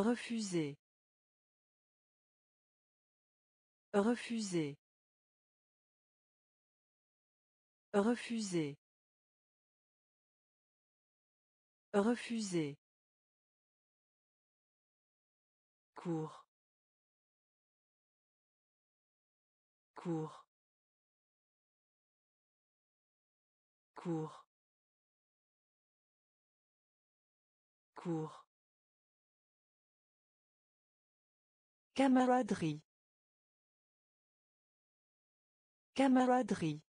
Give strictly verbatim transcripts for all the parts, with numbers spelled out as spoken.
Refuser. Refuser. Refuser. Refuser. Cours. Cours. Cours. Cours. Camaraderie. Camaraderie.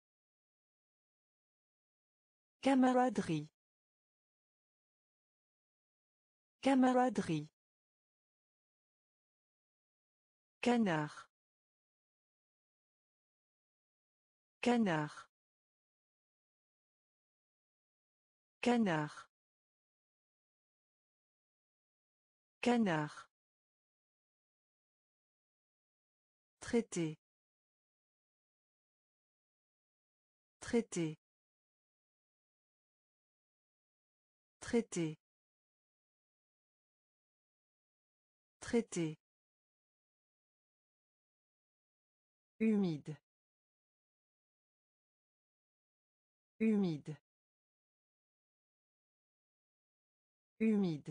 Camaraderie. Camaraderie. Canard. Canard. Canard. Canard. Traité. Traité. Traité. Traité. Humide. Humide. Humide.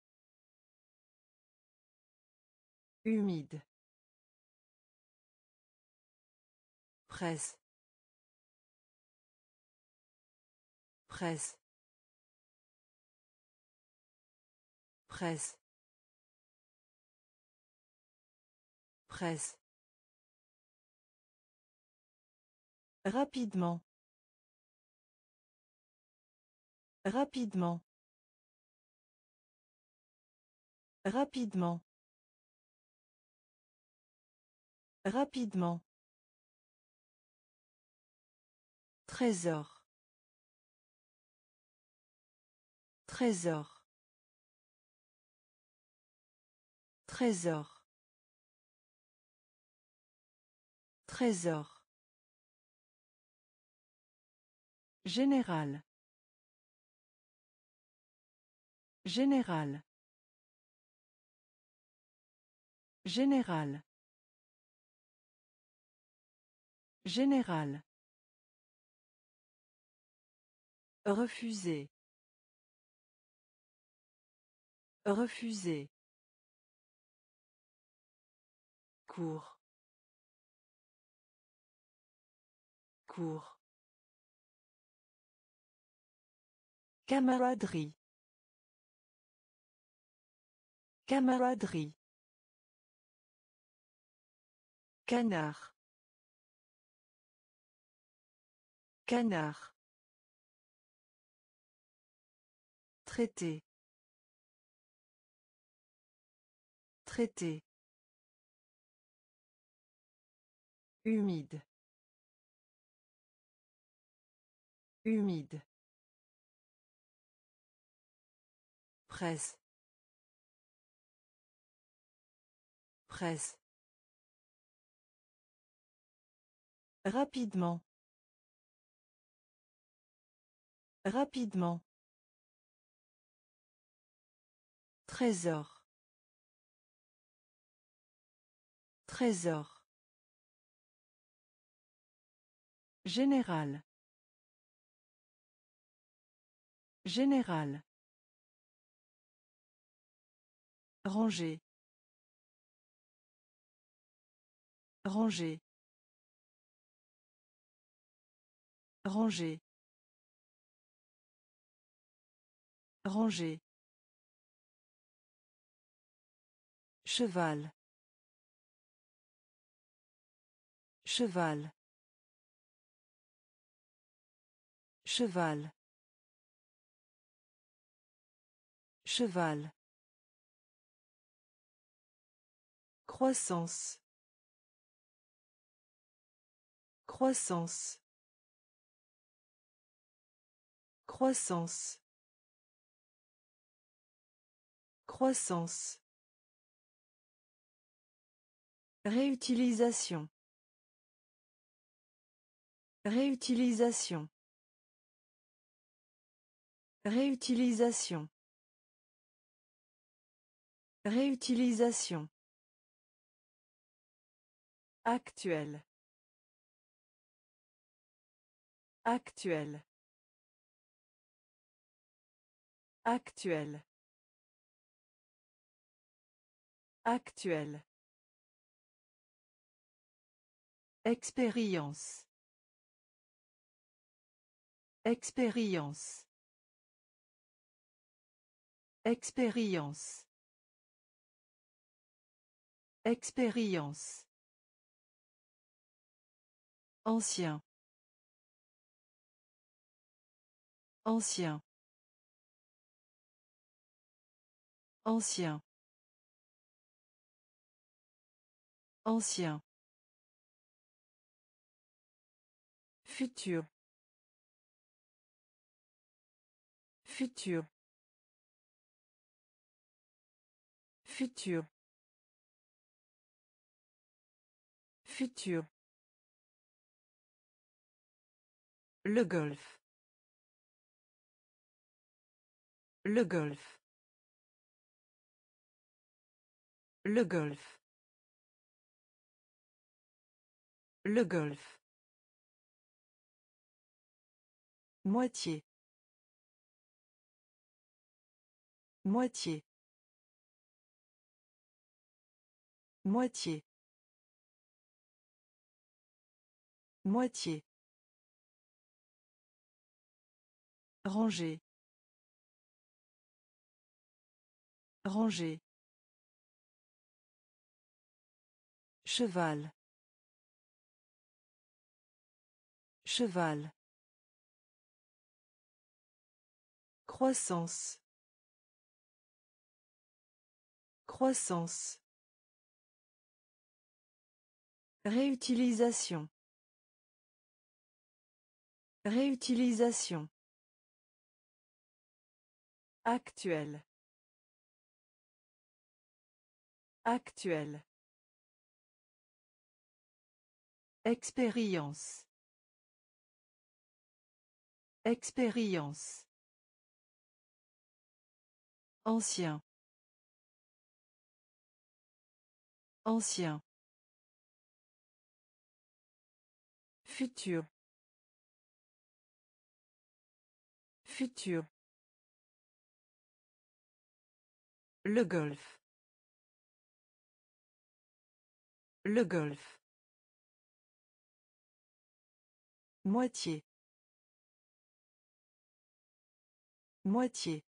Humide. Presse. Presse. Presse. Presse. Rapidement. Rapidement. Rapidement. Rapidement. Trésor. Trésor. Trésor. Trésor. Général. Général. Général. Général. Refuser. Refuser. Cours. Cours. Camaraderie. Camaraderie. Canard. Canard. Traité. Traité. Humide. Humide. Presse. Presse. Rapidement. Rapidement. Trésor. Trésor. Général. Général. Ranger. Ranger. Ranger. Ranger. Cheval. Cheval. Cheval. Cheval. Croissance. Croissance. Croissance. Croissance. Réutilisation. Réutilisation. Réutilisation. Réutilisation. Actuel. Actuel. Actuel. Actuel. Expérience. Expérience. Expérience. Expérience. Ancien. Ancien. Ancien. Ancien. Futur. Futur. Futur. Futur. Le golf. Le golf. Le golf. Le golf. Moitié. Moitié. Moitié. Moitié. Ranger. Ranger. Cheval. Cheval. Croissance. Croissance. Réutilisation. Réutilisation. Actuel. Actuel. Expérience. Expérience. Ancien. Ancien. Futur. Futur. Le golf. Le golf. Moitié. Moitié.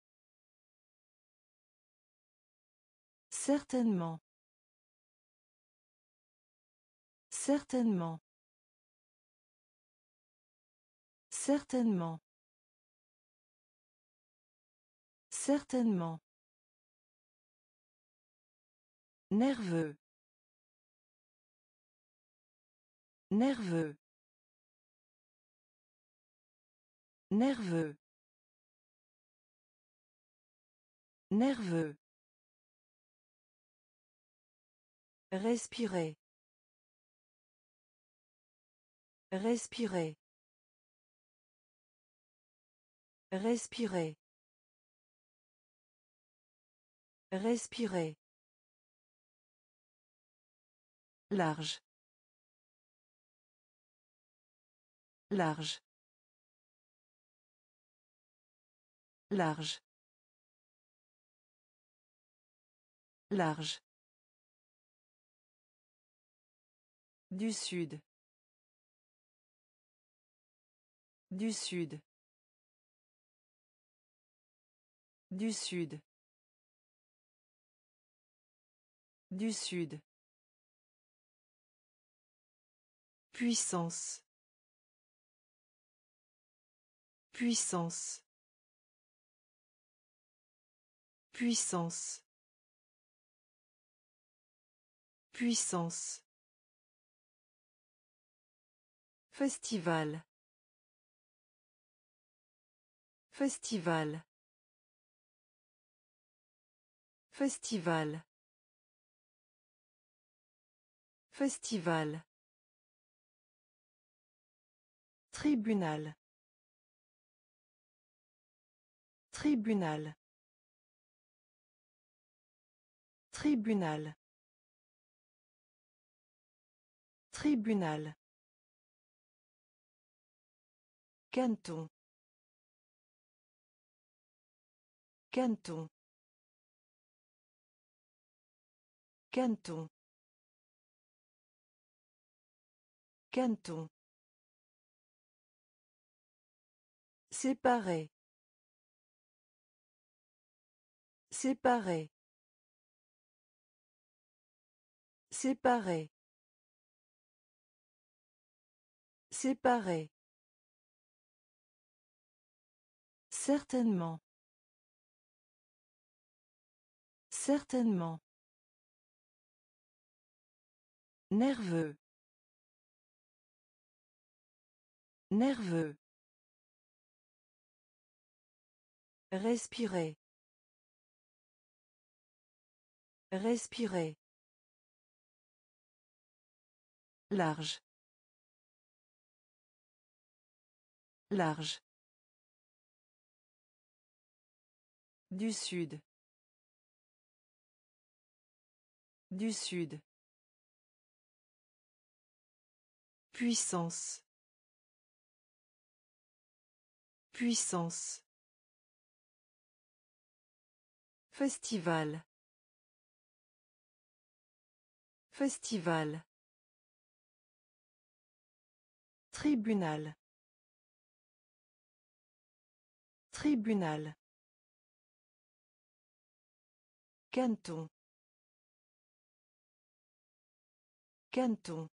Certainement. Certainement. Certainement. Certainement. Nerveux. Nerveux. Nerveux. Nerveux. Respirer. Respirer. Respirer. Respirer. Large. Large. Large. Large. Du sud. Du sud. Du sud. Du sud. Puissance. Puissance. Puissance. Puissance. Festival. Festival. Festival. Festival. Tribunal. Tribunal. Tribunal. Tribunal. Canton. Canton. Canton. Canton. Séparé. Séparé. Séparé. Séparé. Certainement. Certainement. Nerveux. Nerveux. Respirer. Respirer. Large. Large. Du sud. Du sud. Puissance. Puissance. Festival. Festival. Tribunal. Tribunal. Canton. Canton.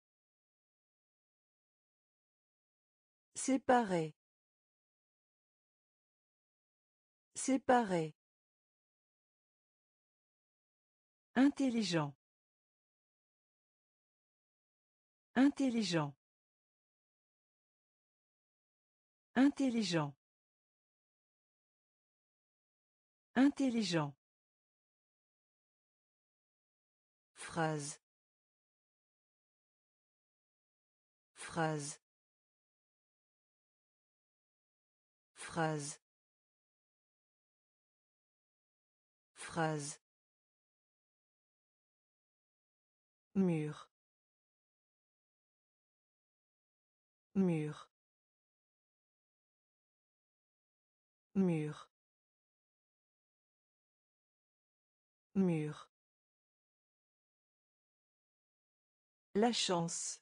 Séparé. Séparé. Intelligent. Intelligent. Intelligent. Intelligent. Phrase. Phrase. Phrase. Phrase. Mur. Mur. Mur. Mur. La chance.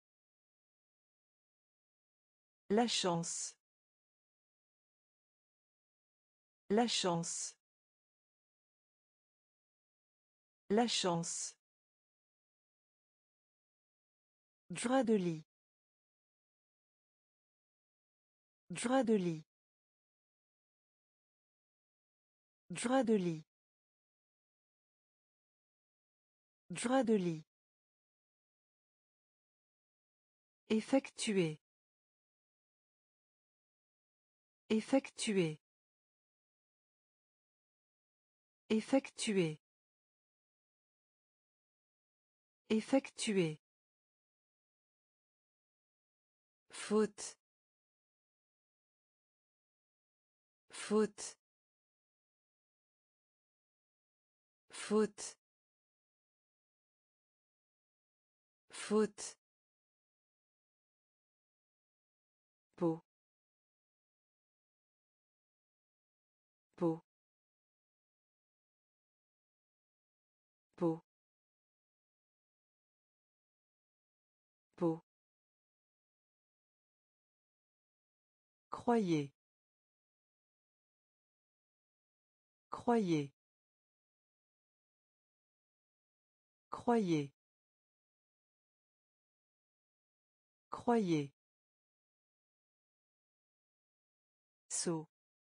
La chance. La chance. La chance. Drap de lit. Drap de lit. Drap de lit. Drap de lit. Effectuer. Effectuer. Effectuer. Effectuer. Faute. Faute. Faute. Faute. Peau. Peau. Peau. Peau. Croyez. Croyez. Croyez. Croyez. Saut.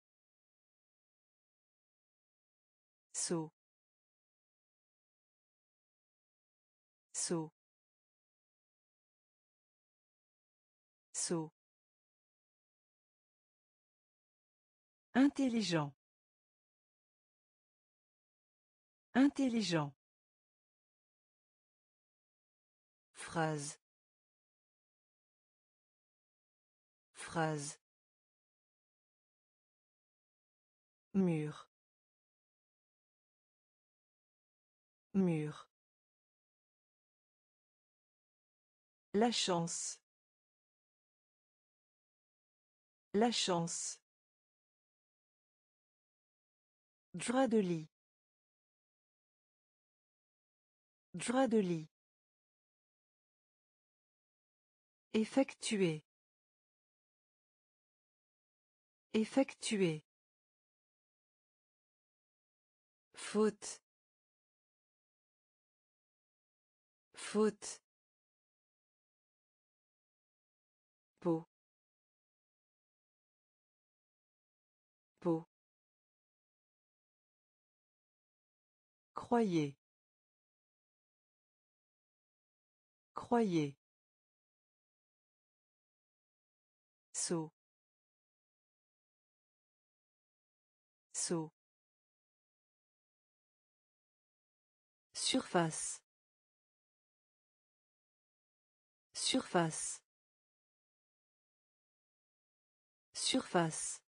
Saut. Saut. Saut. Intelligent. Intelligent. Phrase. Phrase. Mur. Mur. La chance. La chance. Drap de lit. Drap de lit. Effectuer. Effectuer. Faute. Faute. Peau. Peau. Croyez. Croyez. Saut. Saut. Surface. Surface. Surface.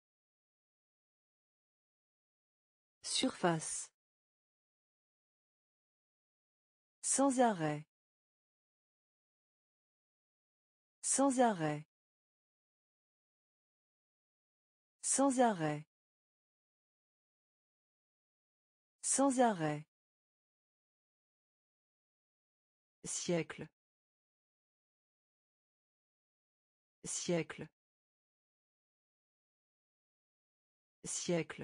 Surface. Sans arrêt. Sans arrêt. Sans arrêt. Sans arrêt. Siècle. Siècle. Siècle.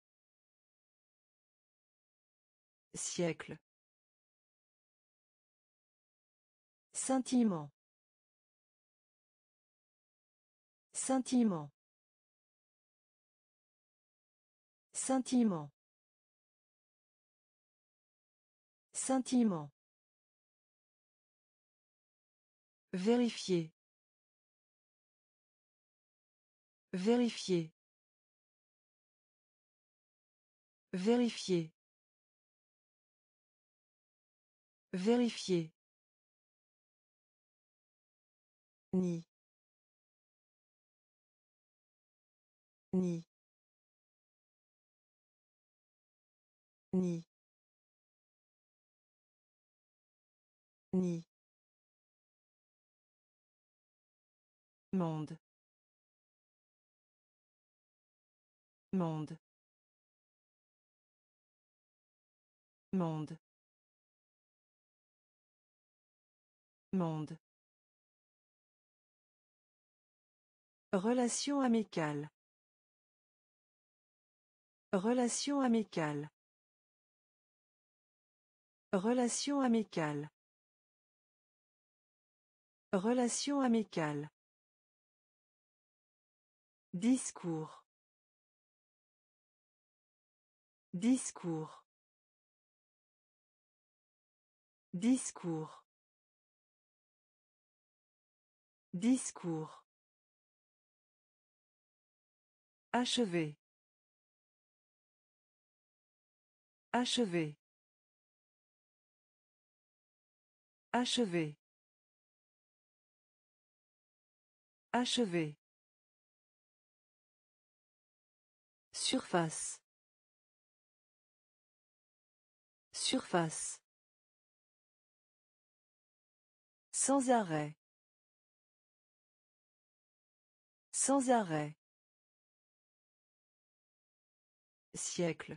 Siècle. Sentiment. Sentiment. Sentiment. Sentiment. Vérifier. Vérifier. Vérifier. Vérifier. Ni. Ni. Ni. Ni. Monde. Monde. Monde. Monde. Relation amicale. Relation amicale. Relation amicale. Relation amicale. Discours. Discours. Discours. Discours. Achever. Achever. Achever. Achever. Surface. Surface. Sans arrêt. Sans arrêt. Siècle.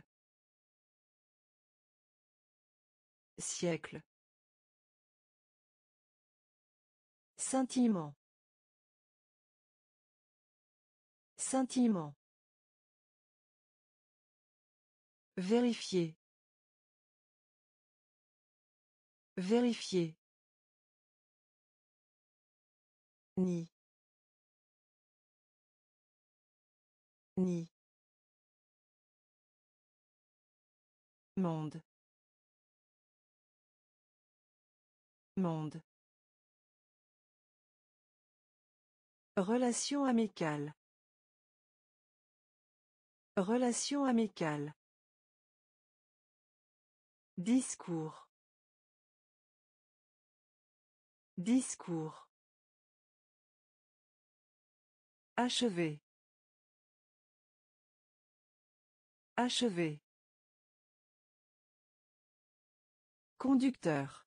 Siècle. Sentiment. Sentiment. Vérifier. Vérifier. Ni. Ni. Monde. Monde. Relation amicale. Relation amicale. Discours. Discours. Achever. Achever. Conducteur.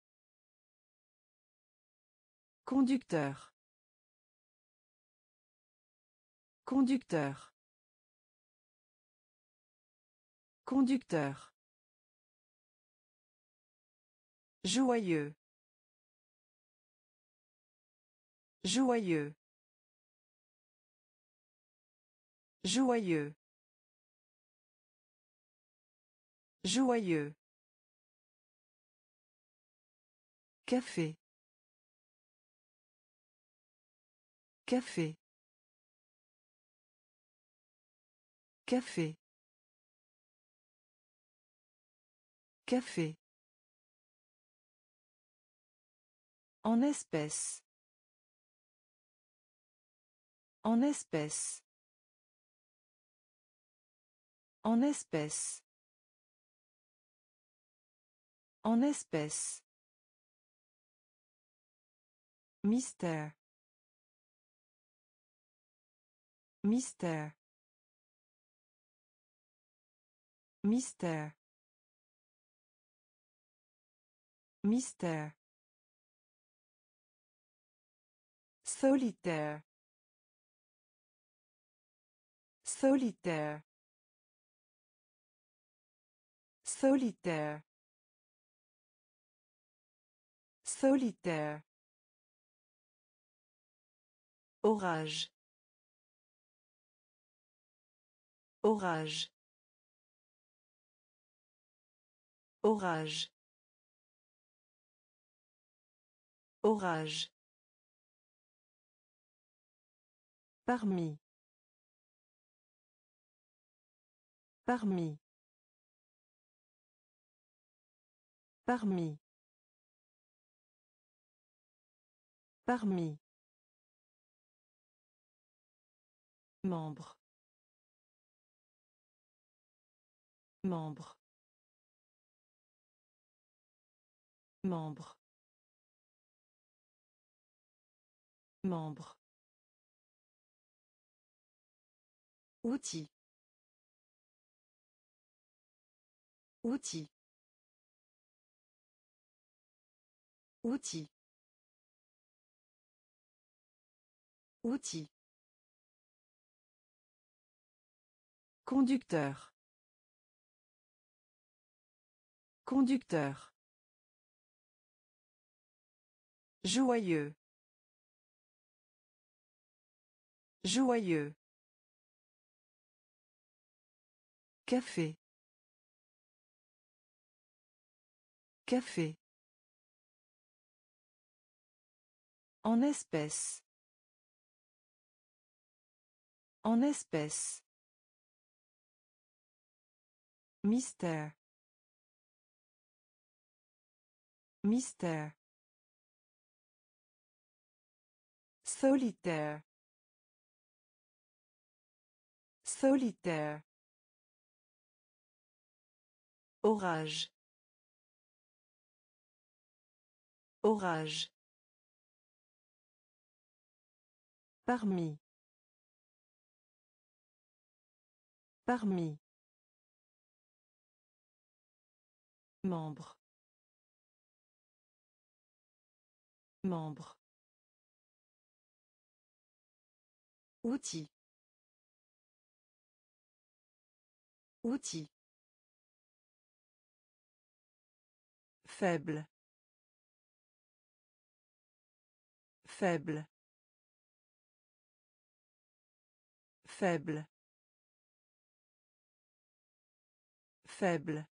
Conducteur. Conducteur. Conducteur. Joyeux. Joyeux. Joyeux. Joyeux. Café. Café. Café. Café. En espèce. En espèce. En espèce. En espèce. Mystère. Mystère. Mystère. Mystère. Solitaire. Solitaire. Solitaire. Solitaire. Orage. Orage. Orage. Orage. Parmi. Parmi. Parmi. Parmi. Membre. Membre. Membre. Membre. Outil. Outil. Outil. Outil. Conducteur. Conducteur. Joyeux. Joyeux. Café. Café. En espèce. En espèce. Mystère. Mystère. Solitaire. Solitaire. Orage. Orage. Parmi. Parmi. Membre. Membre. Outil. Outil. Faible. Faible. Faible. Faible.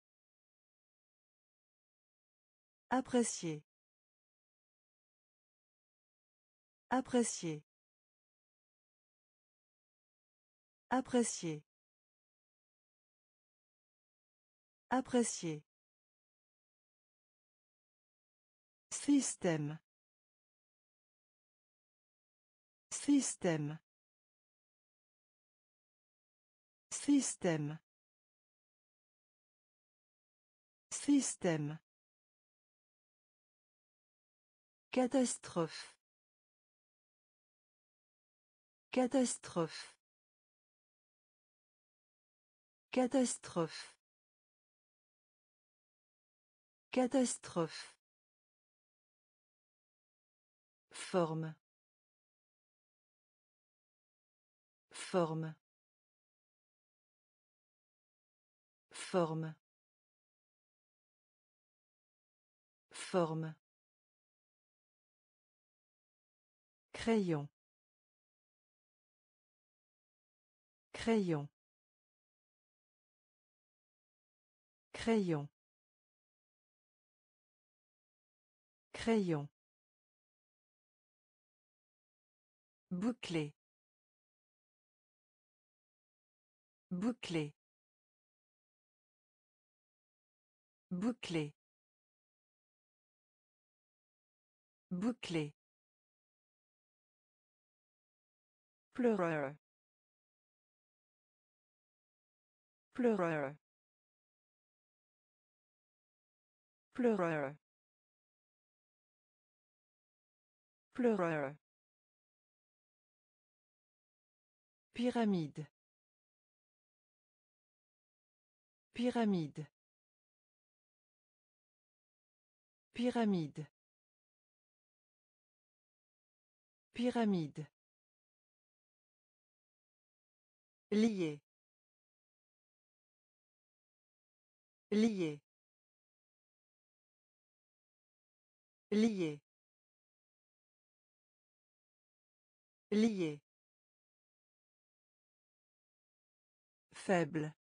Apprécier. Apprécier. Apprécier. Apprécier. Système. Système. Système. Système. Catastrophe. Catastrophe. Catastrophe. Catastrophe. Forme. Forme. Forme. Forme. Crayon. Crayon. Crayon. Crayon. Bouclé. Bouclé. Bouclé. Bouclé. Pleureur. Pleureur. Pleureur. Pleureur. Pyramide. Pyramide. Pyramide. Pyramide. Lié. Lié. Lié. Lié. Faible.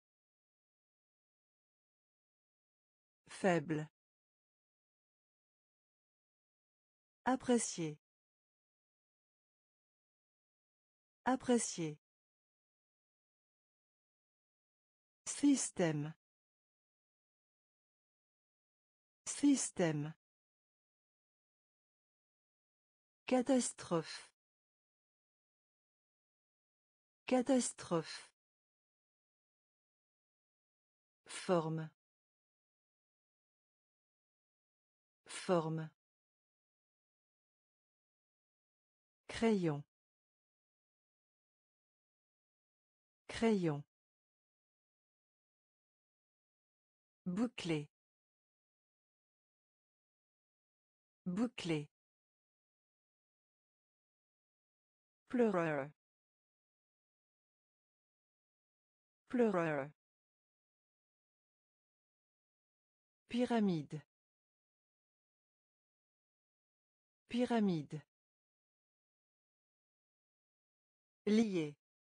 Faible. Apprécier. Apprécier. Système. Système. Catastrophe. Catastrophe. Forme. Forme. Crayon. Crayon. Bouclé. Bouclé. Pleureur. Pleureur. Pyramide. Pyramide. Lié.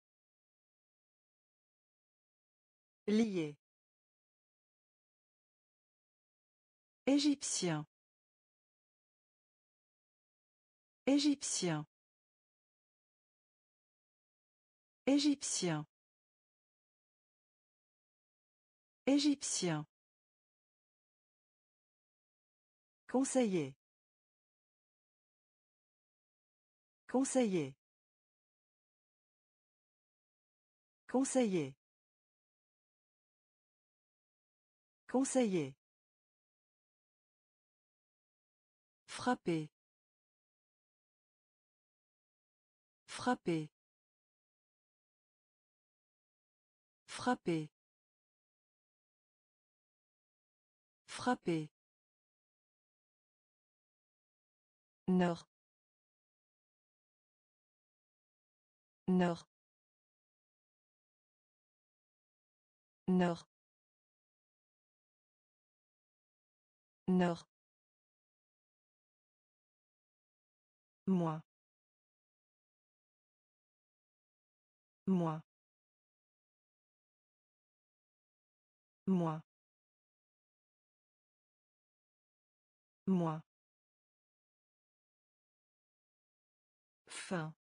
Lié. Égyptien. Égyptien. Égyptien. Égyptien. Conseiller. Conseiller. Conseiller. Conseiller. Frapper. Frapper. Frapper. Frapper. Nord. Nord. Nord. Nord. Moi. Moi. Moi. Moi. Fin.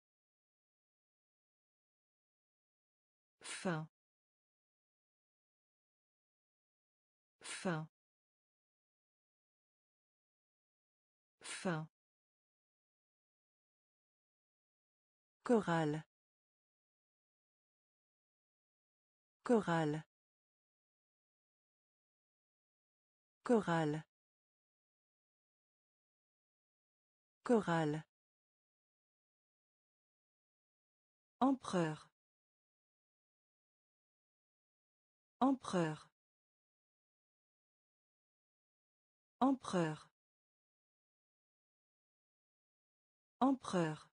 Fin. Fin. Fin. Chorale. Chorale. Chorale. Chorale. Empereur. Empereur. Empereur. Empereur.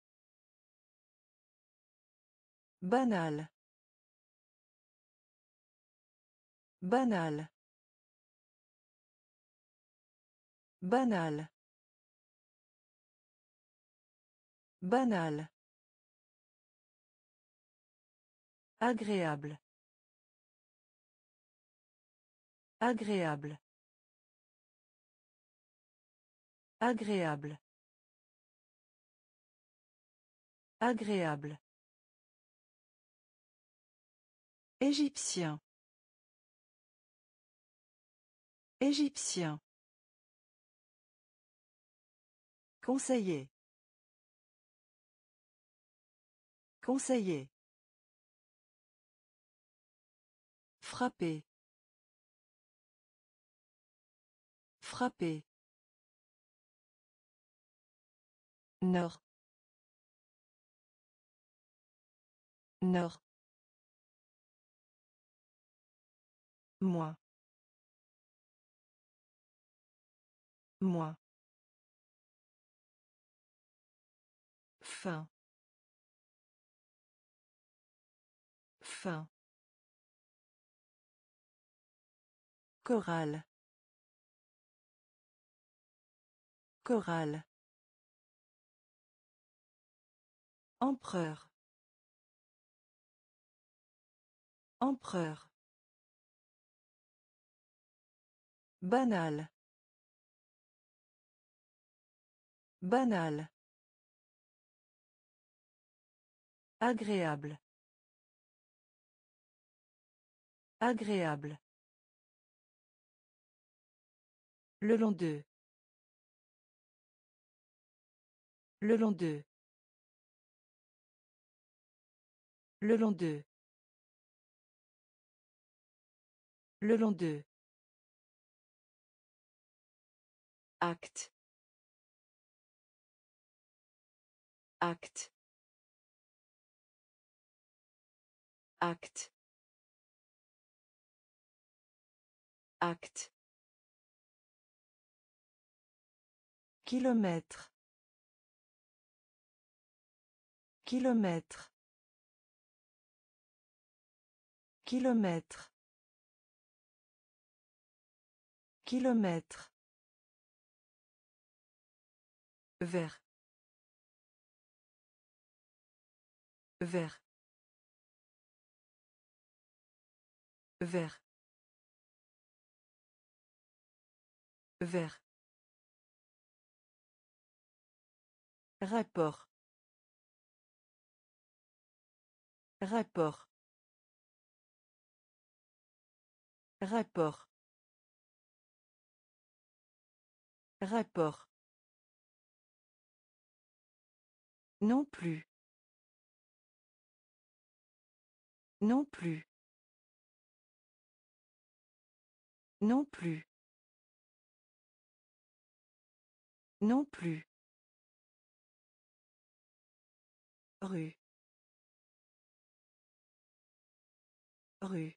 Banal. Banal. Banal. Banal. Agréable. Agréable. Agréable. Agréable. Égyptien. Égyptien. Conseiller. Conseiller. Frapper. Frapper. Nord. Nord. Moi. Moi. Fin. Fin. Chorale. Chorale. Empereur. Empereur. Banal. Banal. Agréable. Agréable. Le long d'eux. Le long d'eux. Le long d'eux. Le long d'eux. Acte. Acte. Acte. Acte. Kilomètre. Kilomètre. Kilomètre. Kilomètre. Vert. Vert. Vert. Vert. Rapport. Rapport. Rapport. Rapport. Non plus. Non plus. Non plus. Non plus. Rue. Rue.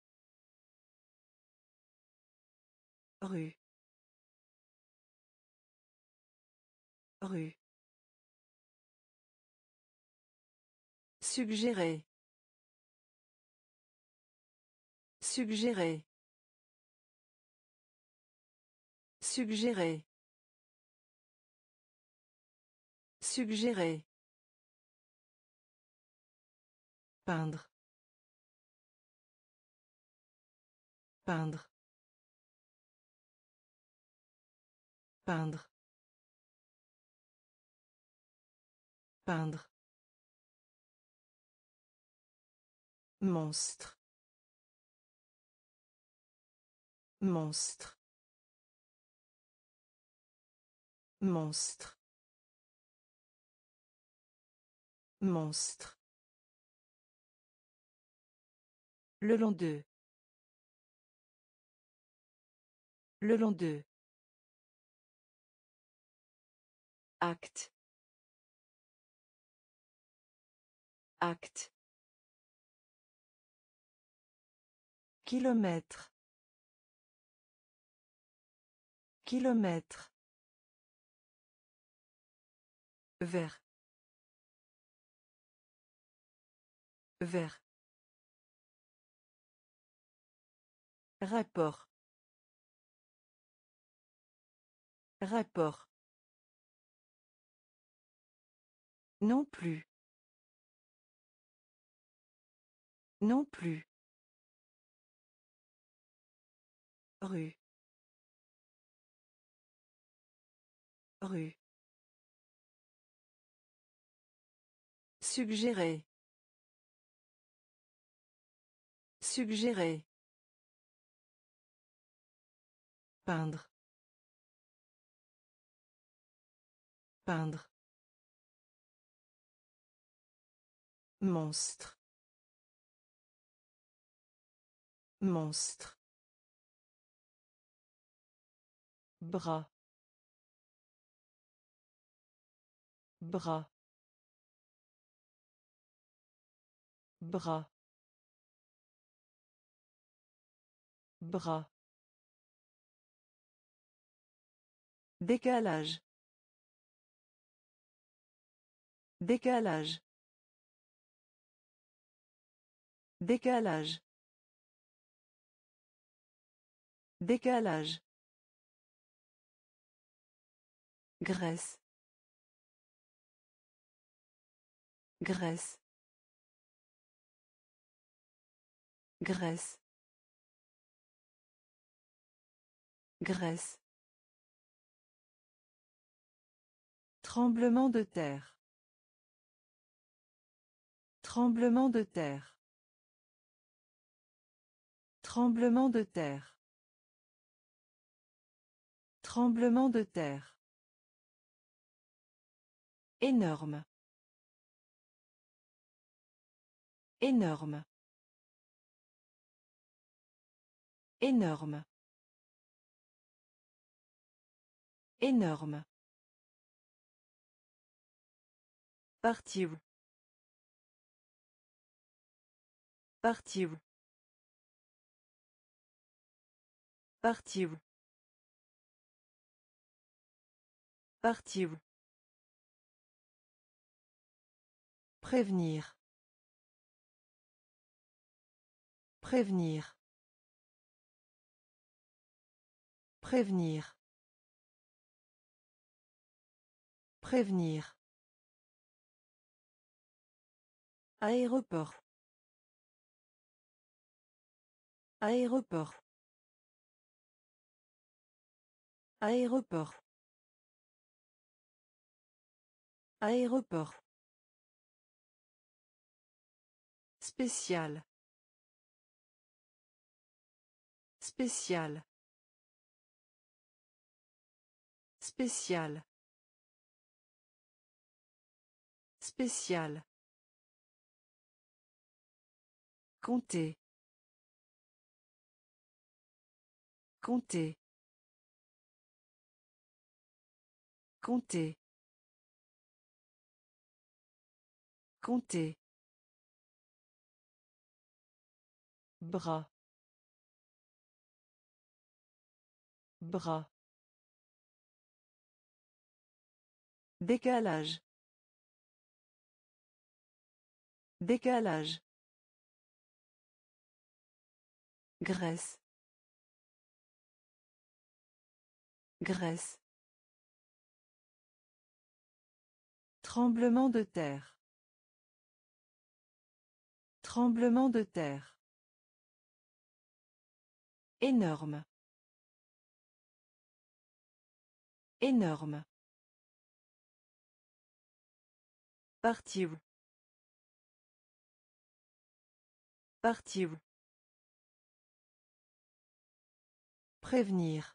Rue. Rue. Suggérer. Suggérer. Suggérer. Suggérer. Peindre. Peindre. Peindre. Peindre. Monstre. Monstre. Monstre. Monstre. Le long d'eux. Le long d'eux. Acte. Acte. Kilomètre. Kilomètre. Vert. Vert. Rapport. Rapport. Non plus. Non plus. Rue. Rue. Suggérer. Suggérer. Peindre. Peindre. Monstre. Monstre. Bras. Bras. Bras. Bras. Décalage. Décalage. Décalage. Décalage. Graisse. Graisse. Graisse. Graisse. Tremblement de terre. Tremblement de terre. Tremblement de terre. Tremblement de terre. Énorme. Énorme. Énorme. Énorme. Partie. Partie. Partie. Partie. Prévenir. Prévenir. Prévenir. Prévenir. Aéroport. Aéroport. Aéroport. Aéroport. Spécial. Spécial. Spécial. Spécial. Compter. Compter. Compter. Compter. Bras. Bras. Décalage. Décalage. Graisse. Graisse. Tremblement de terre. Tremblement de terre. Énorme. Énorme. Partie. Partie. Prévenir.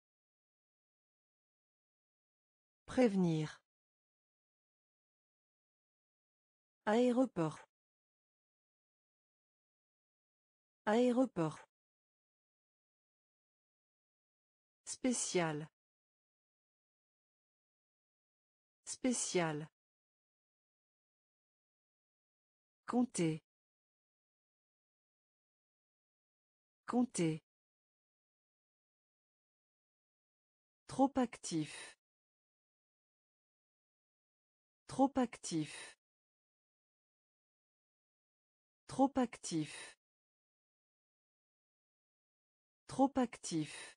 Prévenir. Aéroport. Aéroport. Spécial. Spécial. Compter. Compter. Trop actif. Trop actif. Trop actif. Trop actif.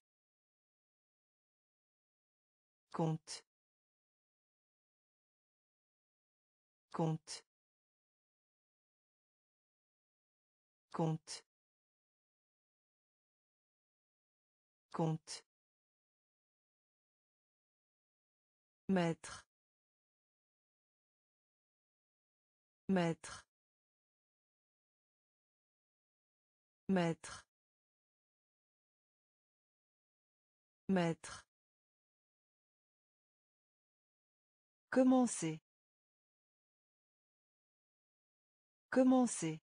Compte. Compte. Compte. Compte. Maître. Maître. Maître. Maître. Commencer. Commencer.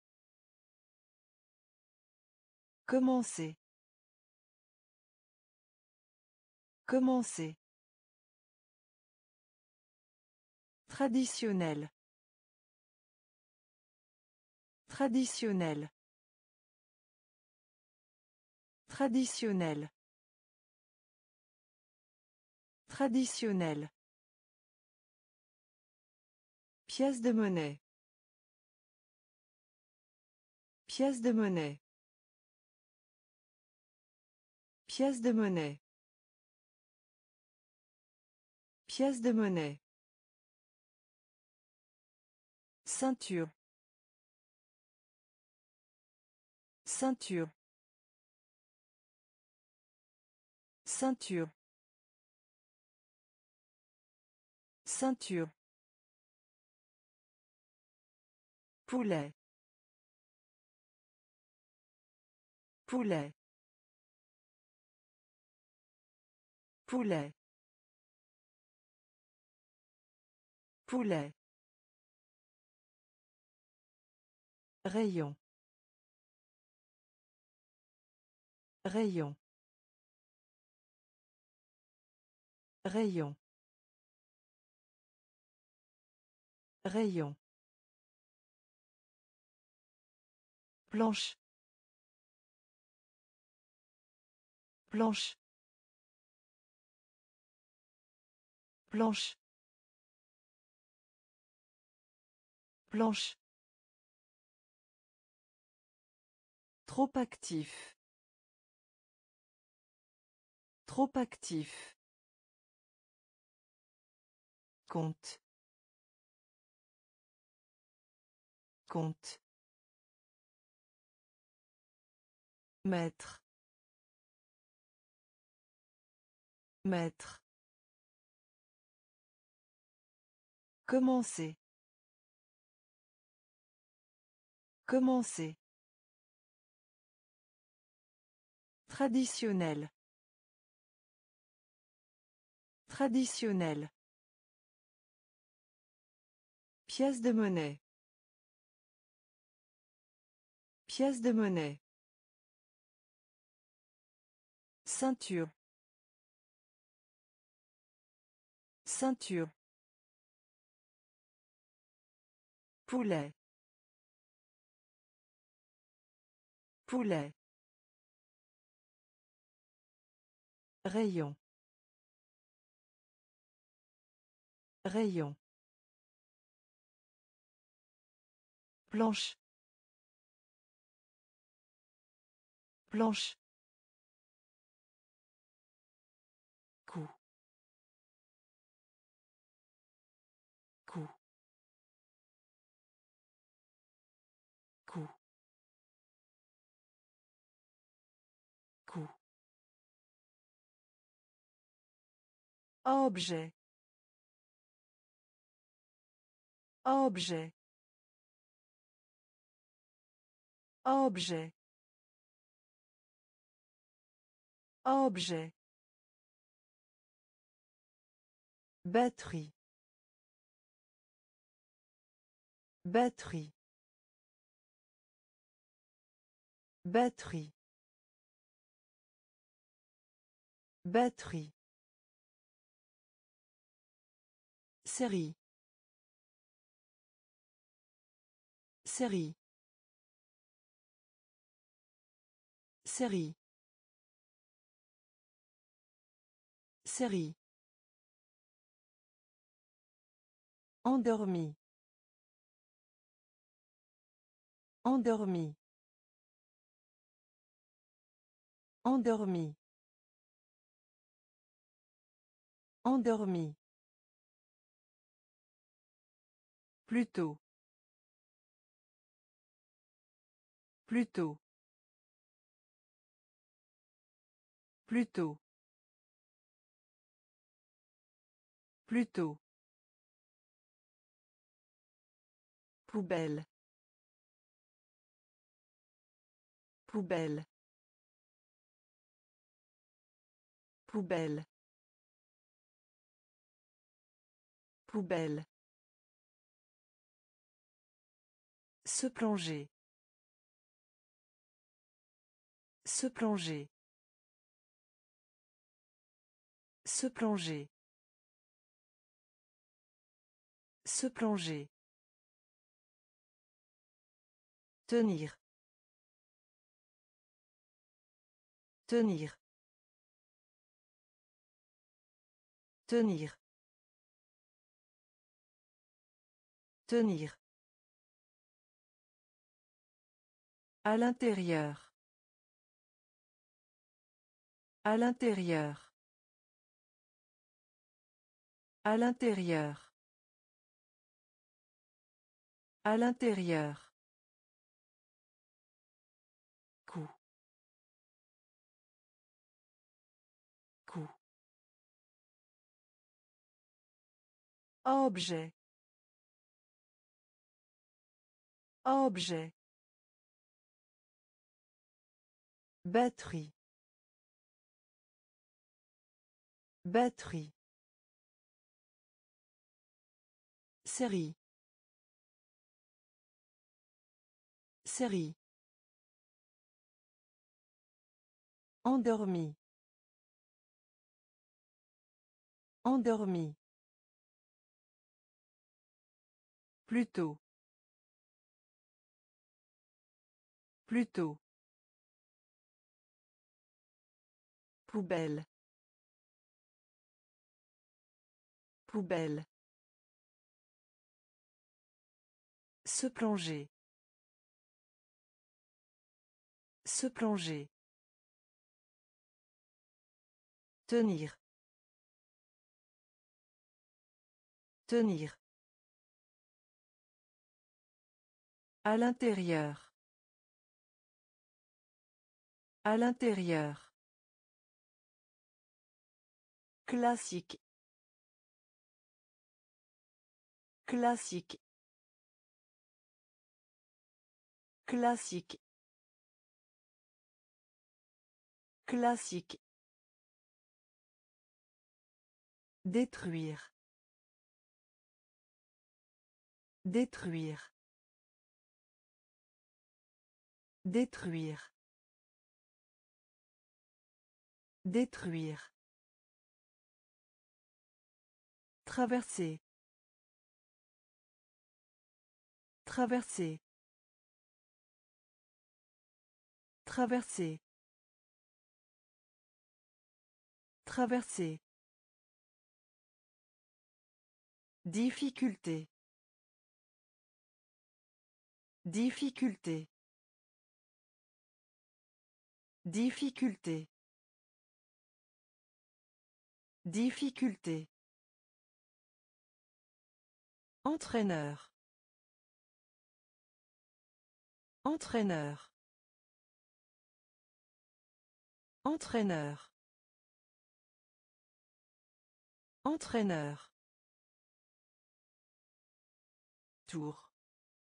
Commencer. Commencer. Traditionnel. Traditionnel. Traditionnel. Traditionnel. Pièce de monnaie. Pièce de monnaie. Pièce de monnaie. Pièce de monnaie. Ceinture. Ceinture. Ceinture. Ceinture. Poulet. Poulet. Poulet. Poulet. Rayon. Rayon. Rayon. Rayon. Planche. Planche. Planche. Planche. Trop actif. Trop actif. Compte. Compte. Maître. Maître. Commencer. Commencer. Traditionnel. Traditionnel. Pièce de monnaie. Pièce de monnaie. Ceinture. Ceinture. Poulet. Poulet. Rayon. Rayon. Planche. Planche. Coup. Coup. Coup. Coup. Objet. Objet. Objet. Objet. Batterie. Batterie. Batterie. Batterie. Série. Série. Série. Série. Endormi. Endormi. Endormi. Endormi. Plutôt. Plutôt. Plutôt. Plutôt. Poubelle. Poubelle. Poubelle. Poubelle. Se plonger. Se plonger. Se plonger. Se plonger. Tenir. Tenir. Tenir. Tenir. À l'intérieur. À l'intérieur. À l'intérieur. À l'intérieur. Coup. Coup. Objet. Objet. Batterie. Batterie. Série. Série. Endormi. Endormi. Plutôt. Plutôt. Poubelle. Poubelle. Se plonger. Se plonger. Tenir. Tenir. À l'intérieur. À l'intérieur. Classique. Classique. Classique. Classique. Détruire. Détruire. Détruire. Détruire. Traverser. Traverser. Traverser. Traverser. Difficulté. Difficulté. Difficulté. Difficulté. Entraîneur. Entraîneur. Entraîneur. Entraîneur. Tour.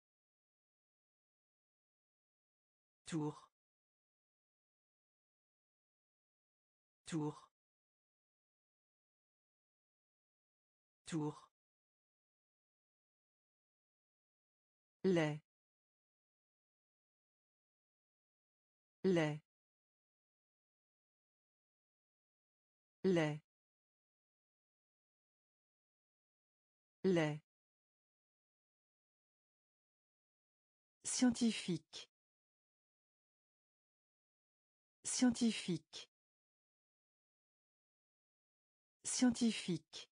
Tour. Tour. Tour. Lait. Lait. Lait. Lait. Scientifique. Scientifique. Scientifique.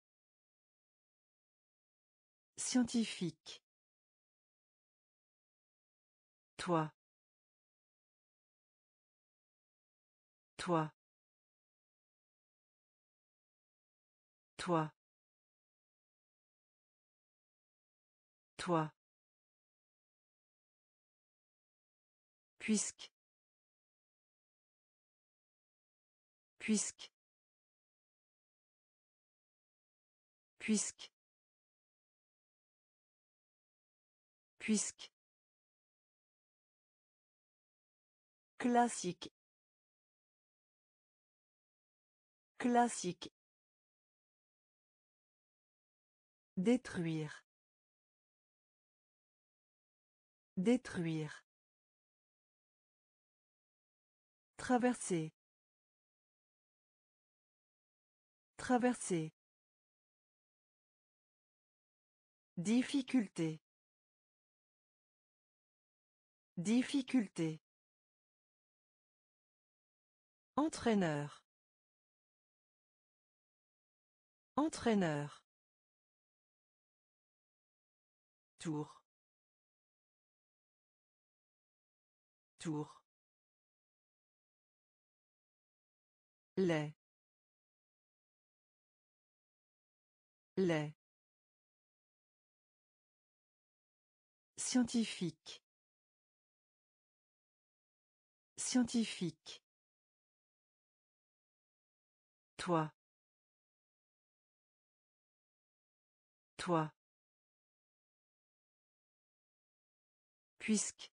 Scientifique. Toi. Toi. Toi. Toi. Puisque. Puisque. Puisque. Puisque. Classique. Classique. Détruire. Détruire. Traverser. Traverser. Difficulté. Difficulté. Entraîneur. Entraîneur. Tour. Tour. Lait. Lait. Scientifique. Scientifique. Toi. Toi. Puisque.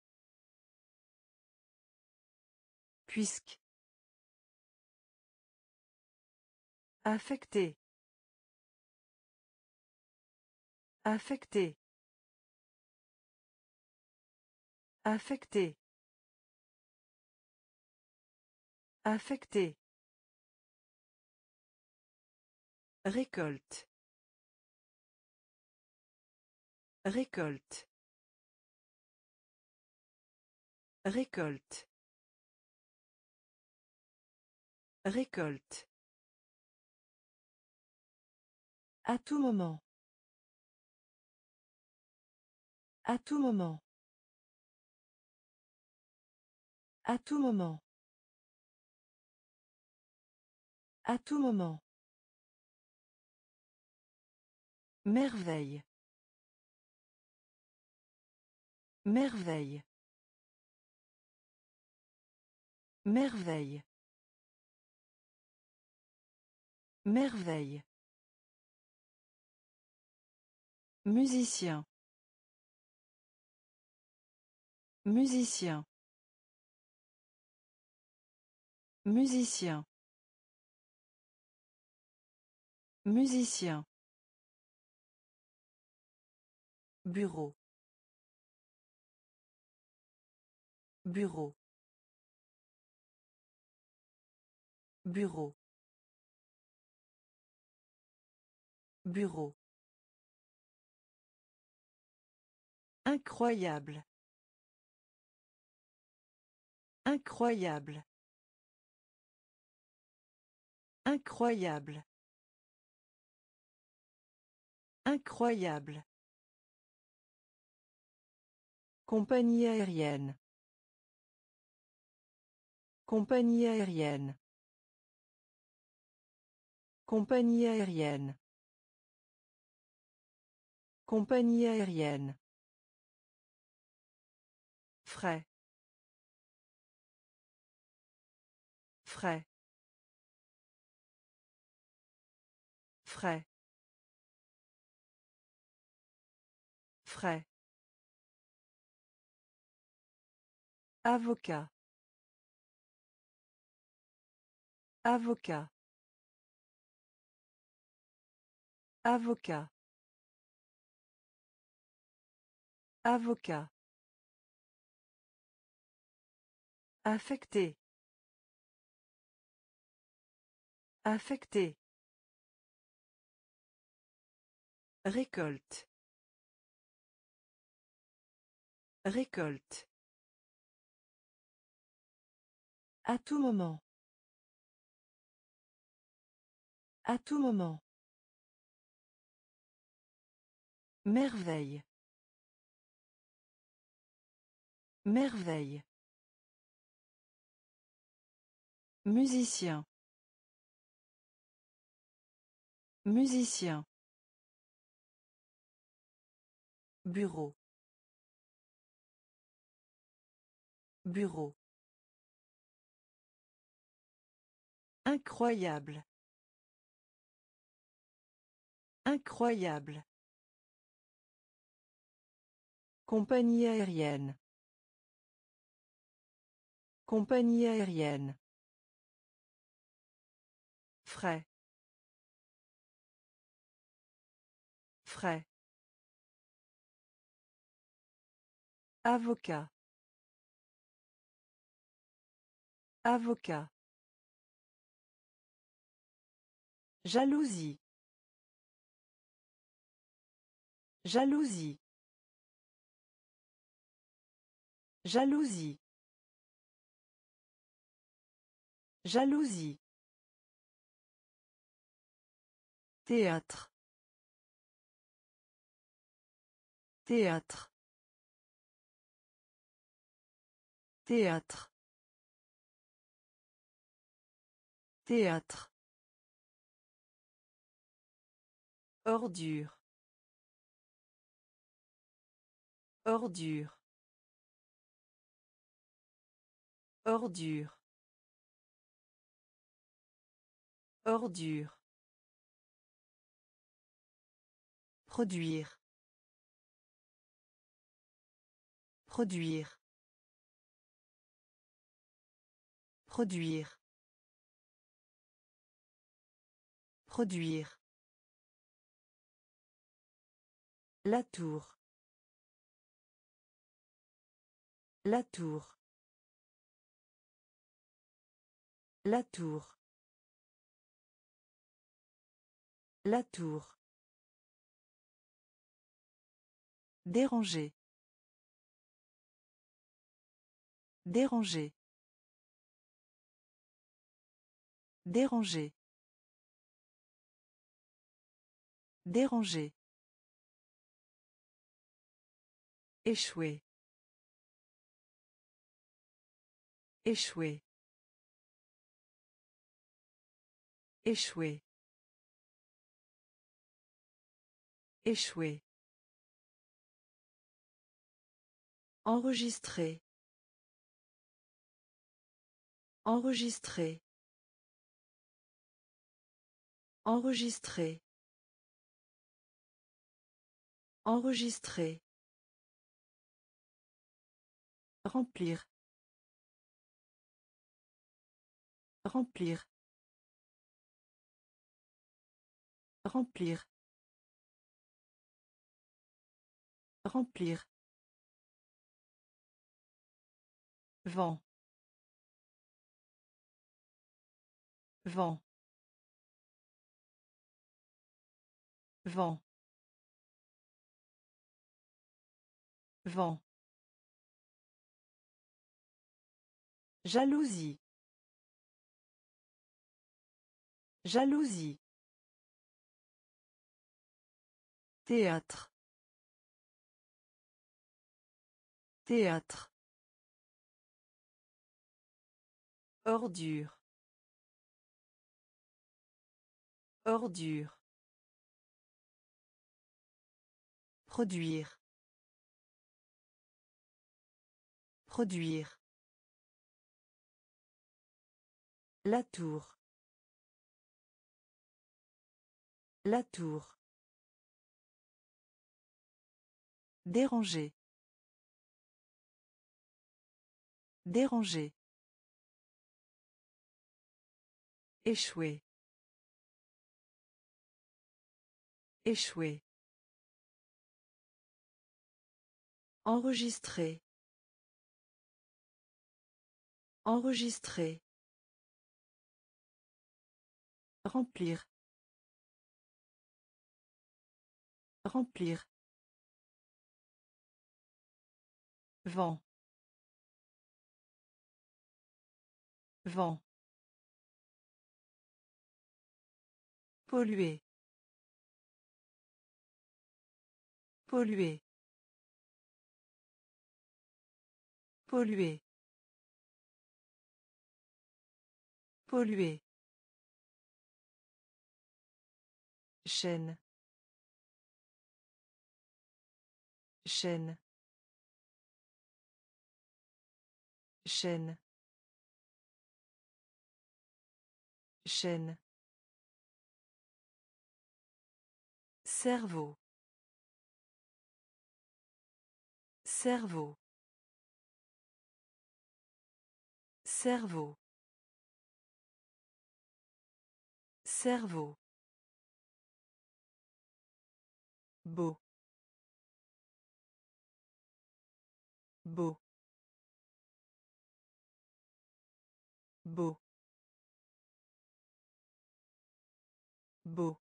Puisque. Affecté. Affecté. Affecté. Affecté. Récolte. Récolte. Récolte. Récolte. À tout moment. À tout moment. À tout moment. À tout moment. Merveille. Merveille. Merveille. Merveille. Musicien. Musicien. Musicien. Musicien. Bureau. Bureau. Bureau. Bureau. Incroyable. Incroyable. Incroyable. Incroyable. Compagnie aérienne. Compagnie aérienne. Compagnie aérienne. Compagnie aérienne. Frais. Frais. Frais. Frais. Avocat. Avocat. Avocat. Avocat. Affecté. Affecté. Récolte. Récolte. À tout moment. À tout moment. Merveille. Merveille. Musicien. Musicien. Bureau. Bureau. Incroyable. Incroyable. Compagnie aérienne. Compagnie aérienne. Frais. Frais. Avocat. Avocat. Jalousie. Jalousie. Jalousie. Jalousie. Théâtre. Théâtre. Théâtre. Théâtre. Ordure. Ordure. Ordure. Ordure. Produire. Produire. Produire. Produire. La tour. La tour. La tour. La tour. Déranger. Déranger. Déranger. Déranger. Échouer. Échouer. Échouer. Échouer. Enregistrer. Enregistrer. Enregistrer. Enregistrer. Remplir. Remplir. Remplir. Remplir. Vent. Vent. Vent. Vent. Jalousie. Jalousie. Théâtre. Théâtre. Ordure. Ordure. Produire. Produire. La tour. La tour. Déranger. Déranger. Échouer. Échouer. Enregistrer. Enregistrer. Remplir. Remplir. Vent. Vent. Polluer. Polluer. Polluer. Polluer. Chaîne. Chaîne. Chaîne. Chaîne. Cerveau. Cerveau. Cerveau. Cerveau. Beau. Beau. Beau. Beau.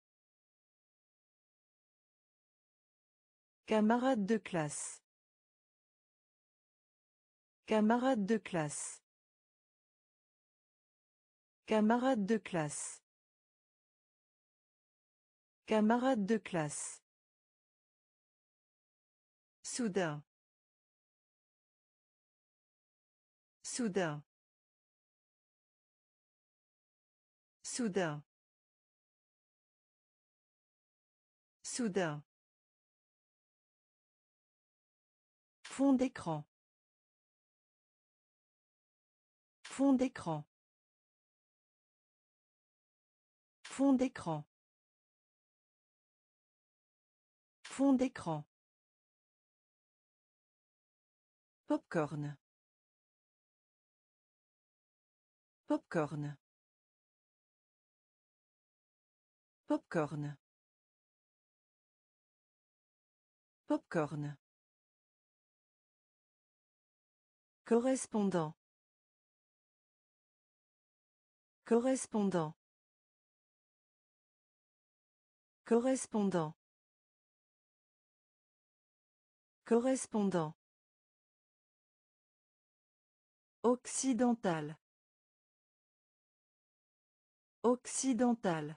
Camarade de classe. Camarade de classe. Camarade de classe. Camarade de classe. Soudain. Soudain. Soudain. Soudain. Fond d'écran. Fond d'écran. Fond d'écran. Fond d'écran. Popcorn. Popcorn. Popcorn. Popcorn. Correspondant. Correspondant. Correspondant. Correspondant. Occidental. Occidental.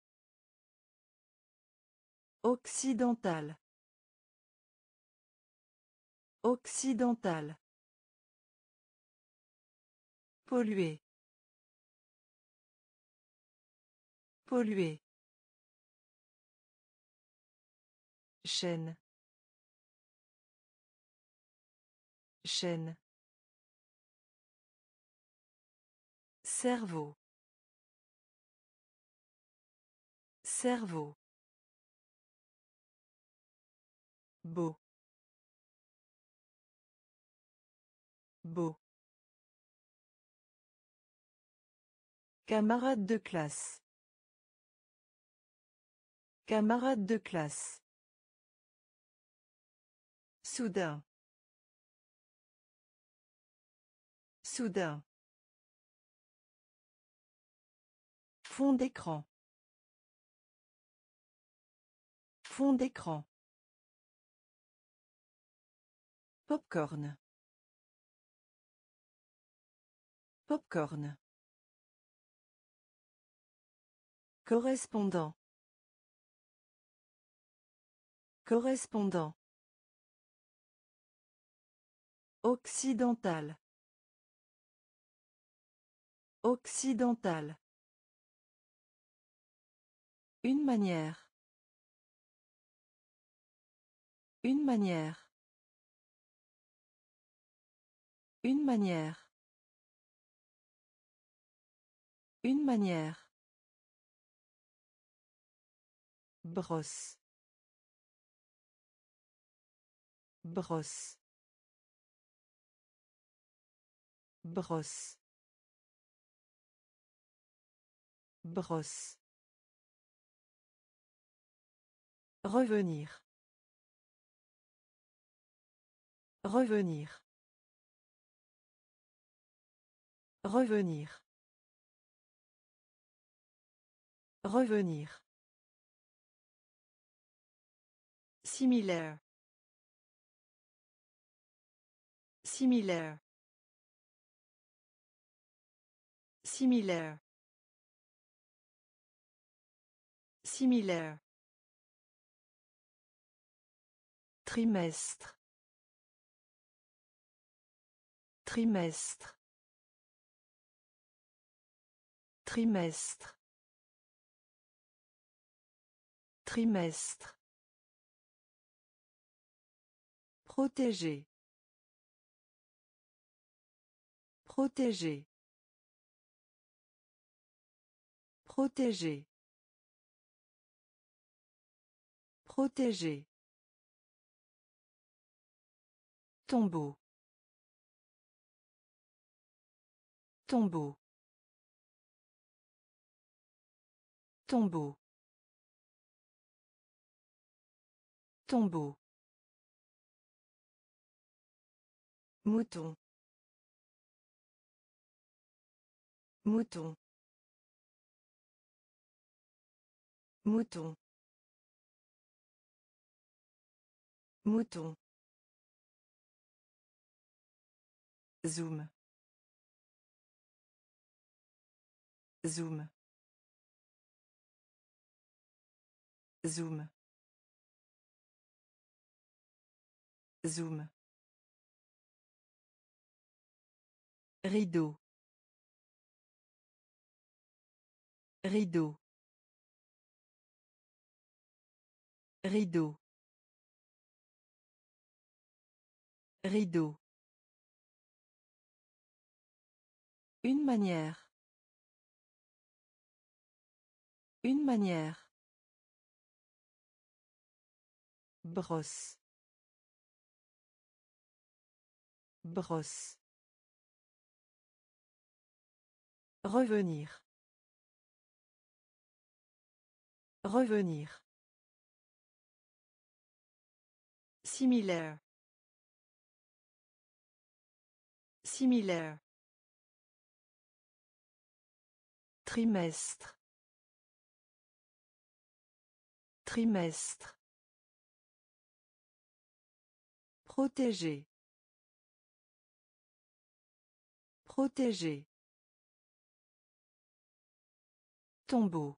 Occidental. Occidental. Polluer. Polluer. Chaîne. Chaîne. Cerveau. Cerveau. Beau. Beau. Camarade de classe. Camarade de classe. Soudain. Soudain. Fond d'écran. Fond d'écran. Popcorn. Popcorn. Correspondant. Correspondant. Occidental. Occidental. Une manière. Une manière. Une manière. Une manière. Brosse. Brosse. Brosse. Brosse. Revenir. Revenir. Revenir. Revenir. Similaire. Similaire. Similaire. Similaire. Trimestre. Trimestre. Trimestre. Trimestre. Protéger. Protéger. Protéger. Protéger. Tombeau. Tombeau. Tombeau. Tombeau. Mouton. Mouton. Mouton. Mouton. Zoom. Zoom. Zoom. Zoom. Rideau. Rideau. Rideau. Rideau. Une manière. Une manière. Brosse. Brosse. Revenir. Revenir. Similaire. Similaire. Trimestre. Trimestre. Protéger. Protéger. Tombeau.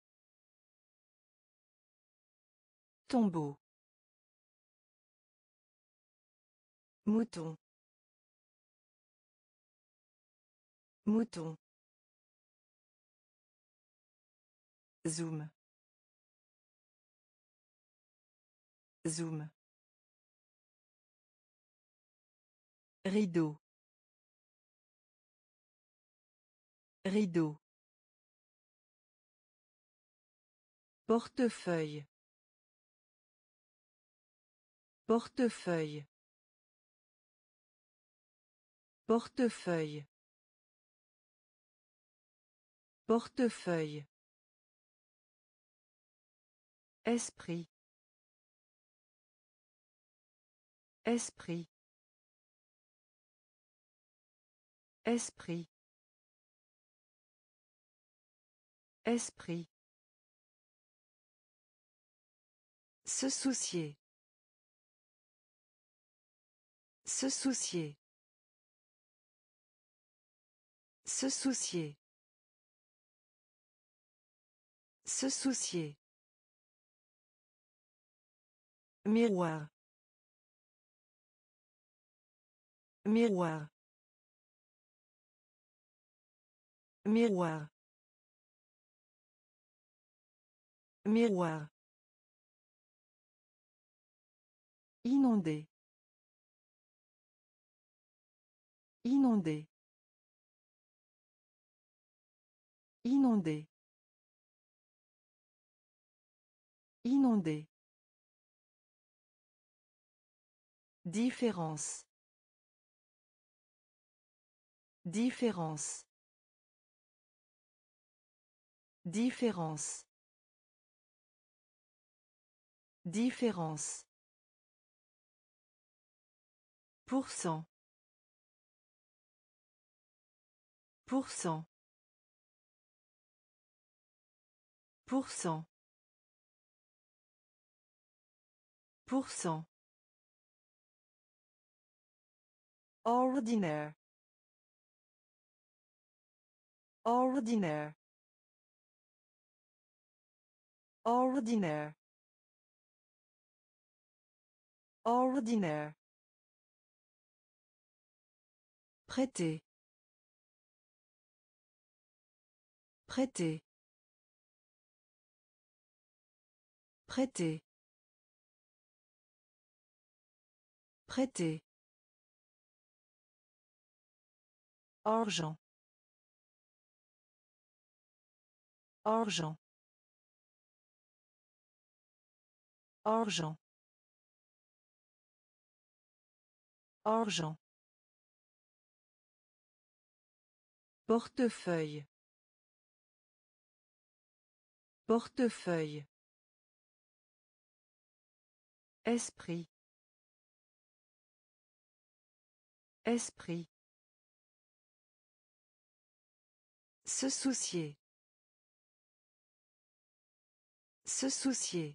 Tombeau. Mouton. Mouton. Zoom. Zoom. Rideau. Rideau. Portefeuille. Portefeuille. Portefeuille. Portefeuille. Esprit. Esprit. Esprit. Esprit. Se soucier. Se soucier. Se soucier. Se soucier. Miroir. Miroir. Miroir. Miroir. Inondé. Inondé. Inondé. Inondé. Différence. Différence. Différence. Différence. Pour cent. Pour cent. Pour cent. Pour cent. Ordinaire. Ordinaire. Ordinaire. Ordinaire. Prêter. Prêter. Prêter. Prêter. Argent. Argent. Argent. Argent. Portefeuille. Portefeuille. Esprit. Esprit. Se soucier. Se soucier.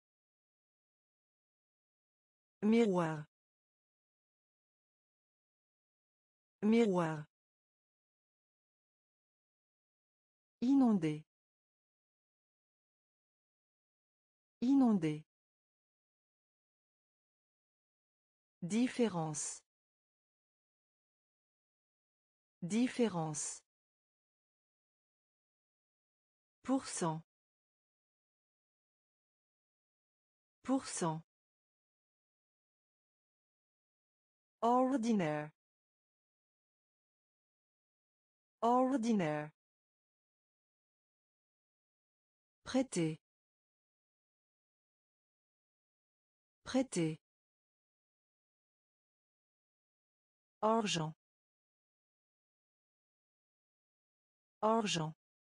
Miroir. Miroir. Inondé. Inondé. Différence. Différence. Pour cent. Pour cent. Ordinaire. Ordinaire. Prêter. Prêter. Argent. Argent.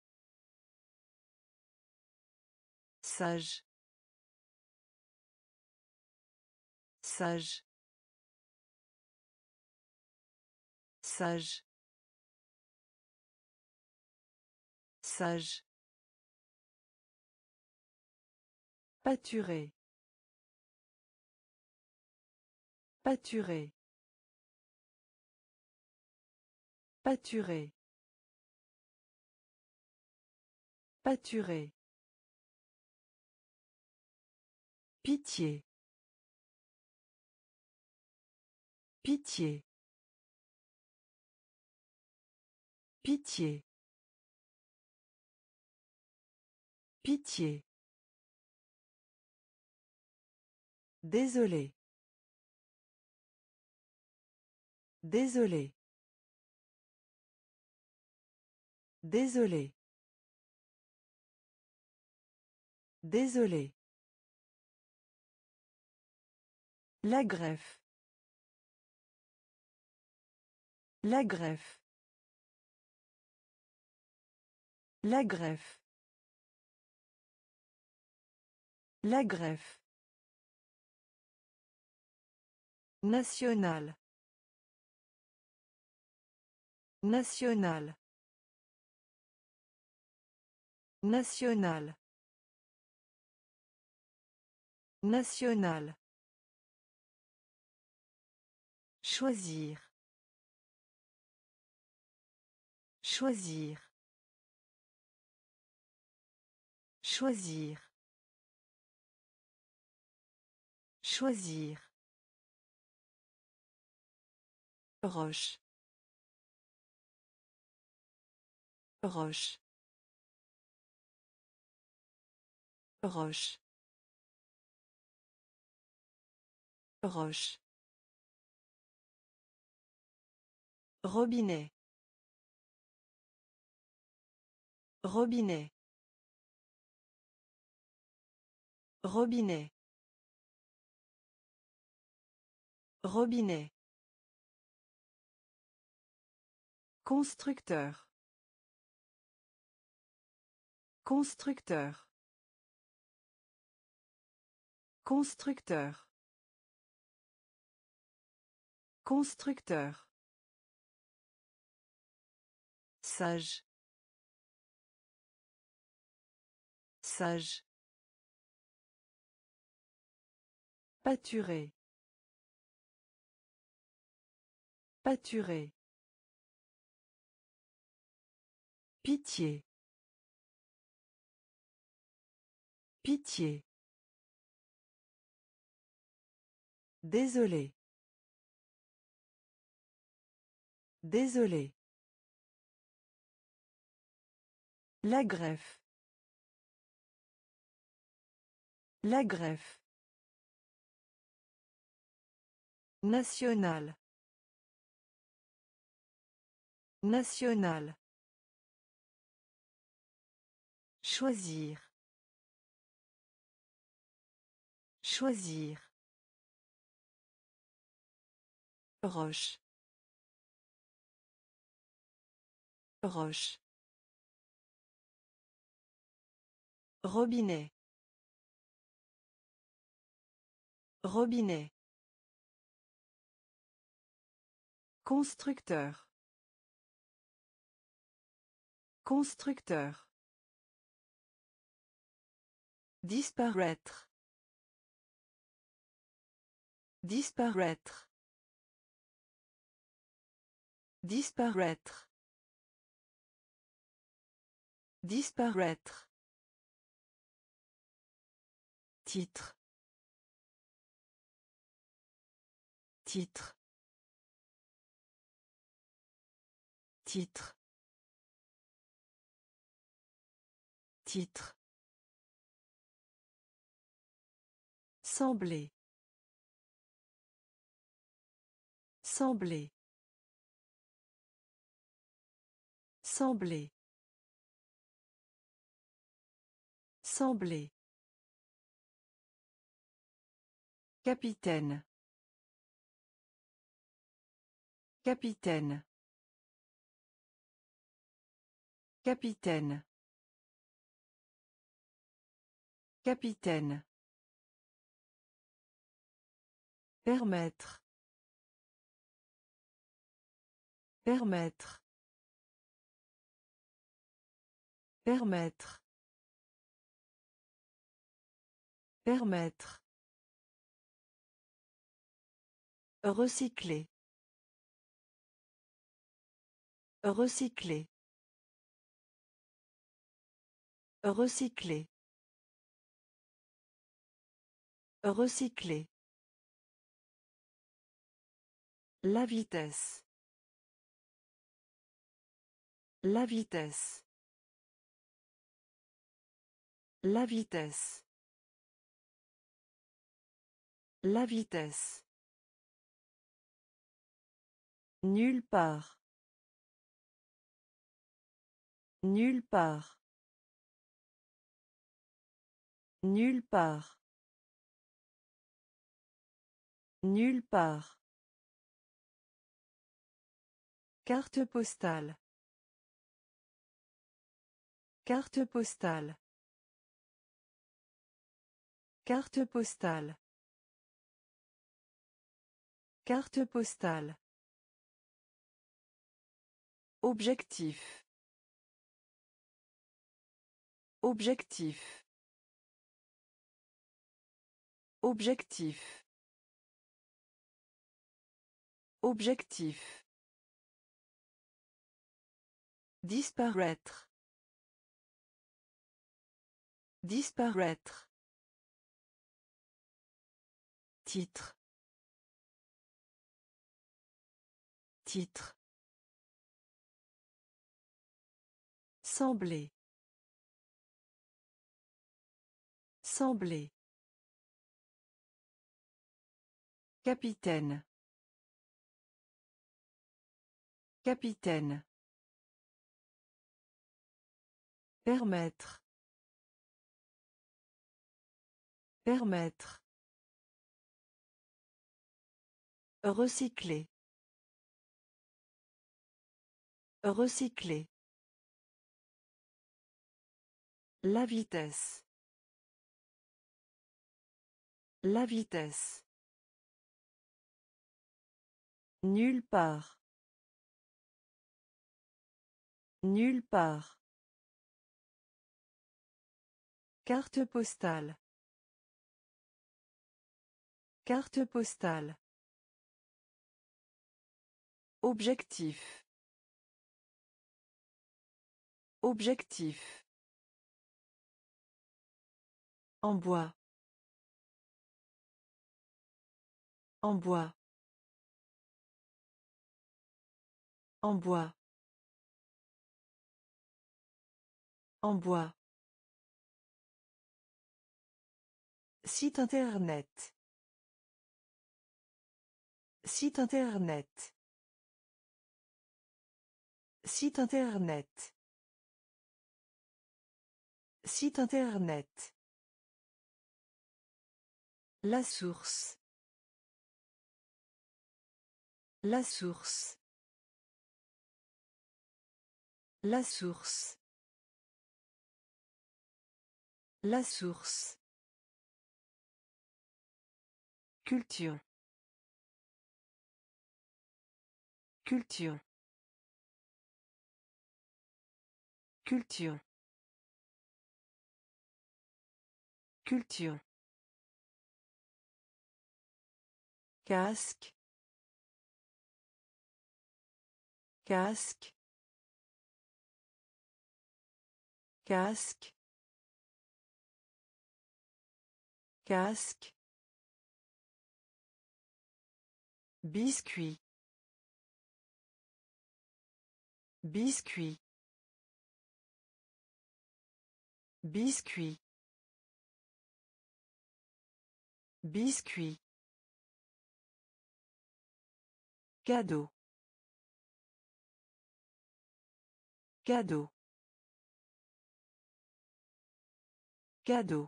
Sage. Sage. Sage. Sage. Pâturer. Pâturer. Pâturer. Pâturer. Pitié. Pitié. Pitié. Pitié. Désolé. Désolé. Désolé. Désolé. La greffe. La greffe. La greffe. La greffe. National. National. National. National. Choisir. Choisir. Choisir. Choisir. Roche. Roche. Roche. Roche. Robinet. Robinet. Robinet. Robinet. Constructeur. Constructeur. Constructeur. Constructeur. Sage. Sage. Pâturer. Pâturer. Pitié. Pitié. Désolé. Désolé. La greffe. La greffe. National. National. Choisir. Choisir. Roche. Roche. Robinet. Robinet. Constructeur. Constructeur. Disparaître. Disparaître. Disparaître. Disparaître. Titre. Titre. Titre. Titre. Sembler. Sembler. Sembler. Sembler. Capitaine. Capitaine. Capitaine. Capitaine. Permettre. Permettre. Permettre. Permettre. Recycler. Recycler. Recycler. Recycler. La vitesse. La vitesse. La vitesse. La vitesse. Nulle part. Nulle part. Nulle part. Nulle part. Carte postale. Carte postale. Carte postale. Carte postale. Objectif. Objectif. Objectif. Objectif. Disparaître. Disparaître. Titre. Titre. Sembler. Sembler. Capitaine. Capitaine. Permettre. Permettre. Recycler. Recycler. La vitesse. La vitesse. Nulle part. Nulle part. Carte postale. Carte postale. Objectif. Objectif. En bois. En bois. En bois. En bois. Site internet. Site internet. Site internet. Site internet. La source. La source. La source. La source. Culture. Culture. Culture. Culture. Casque. Casque. Casque. Casque. Biscuit. Biscuit. Biscuit. Biscuit. Cadeau. Cadeau. Cadeau.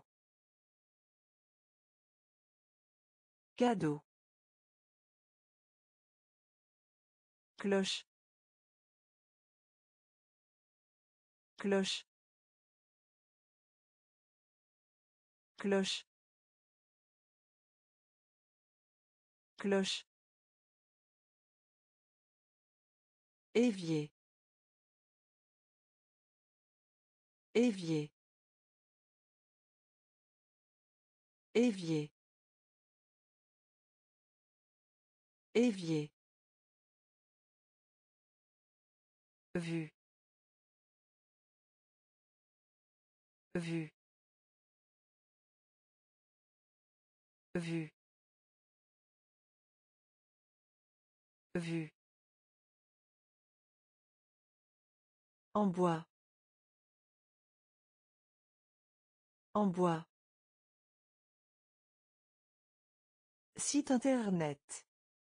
Cadeau. Cloche. Cloche. Cloche. Cloche. Évier. Évier. Évier. Évier. Vue. Vue. Vue. Vue. En bois. En bois. Site internet.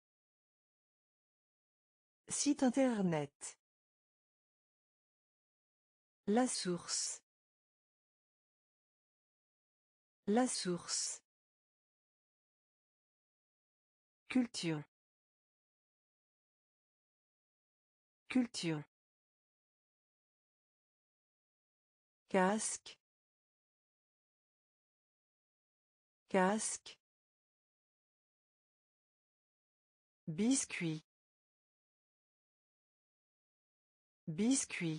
Site internet. La source. La source. Culture. Culture. Casque. Casque. Biscuit. Biscuit.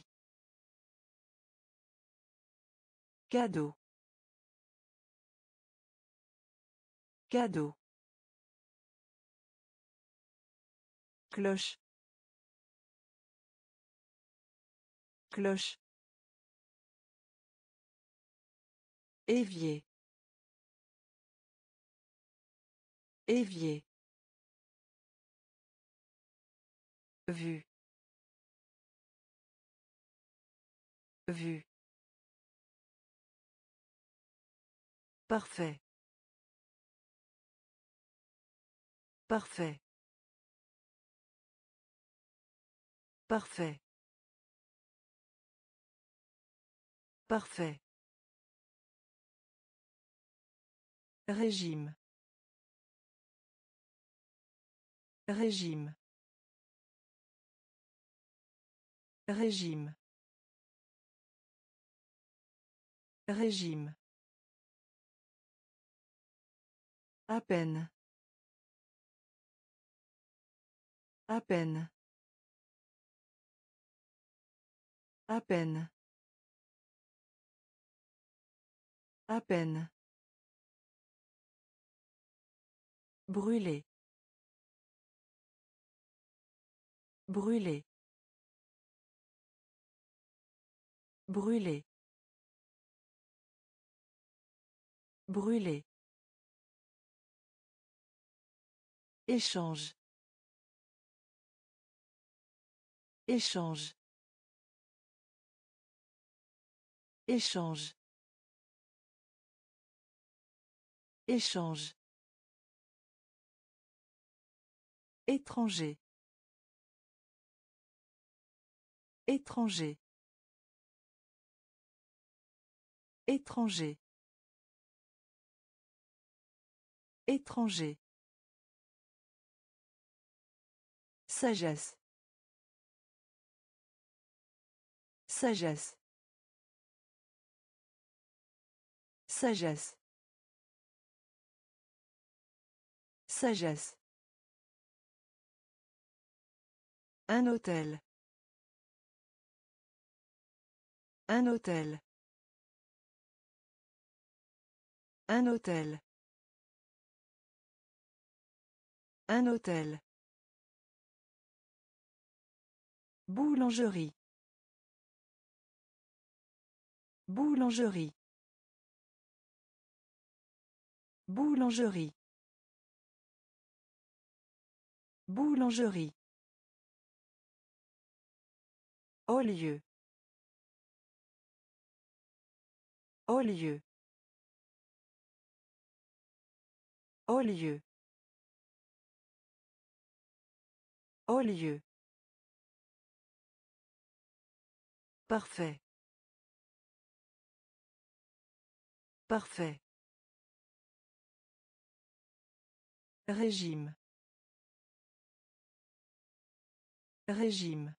Cadeau. Cadeau. Cloche. Cloche. Évier. Évier. Vue. Vue. Parfait. Parfait. Parfait. Parfait. Régime. Régime. Régime. Régime. À peine. À peine. À peine. À peine. Brûler. Brûler. Brûler. Brûler. Échange. Échange. Échange. Échange. Étranger. Étranger. Étranger. Étranger. Sagesse. Sagesse. Sagesse. Sagesse. Un hôtel. Un hôtel. Un hôtel. Un hôtel. Boulangerie. Boulangerie. Boulangerie. Boulangerie. Au lieu. Au lieu. Au lieu. Au lieu. Parfait. Parfait. Régime. Régime.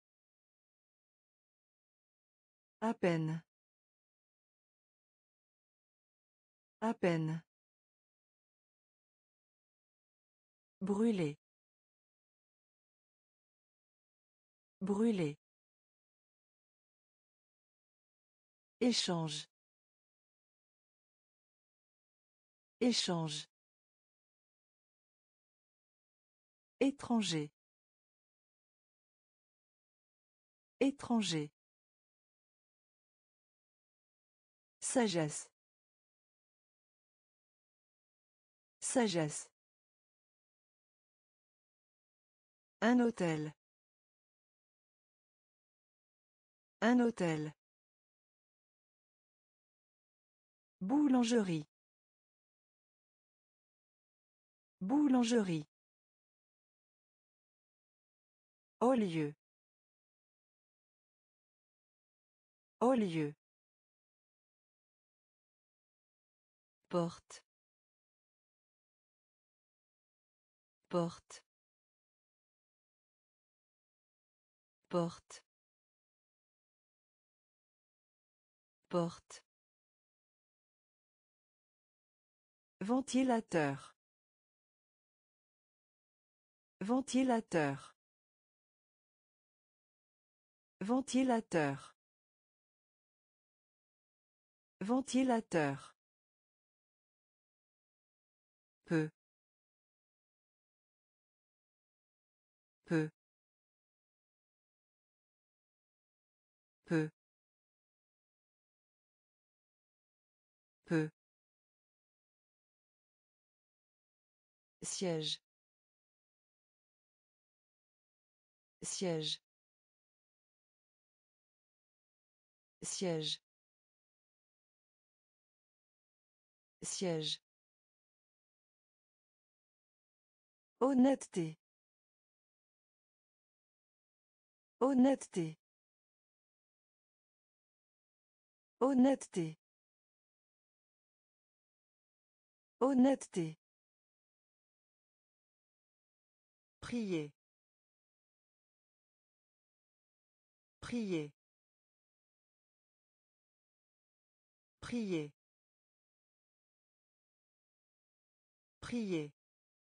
À peine. À peine. Brûler. Brûler. Échange. Échange. Étranger. Étranger. Sagesse. Sagesse. Un hôtel. Un hôtel. Boulangerie. Boulangerie. Au lieu. Au lieu. Porte. Porte. Porte. Porte. Ventilateur. Ventilateur. Ventilateur. Ventilateur. Peu. Peu. Peu. Peu. Siège. Siège. Siège. Siège. Honnêteté. Honnêteté. Honnêteté. Honnêteté. Prier. Prier. Prier. Prier.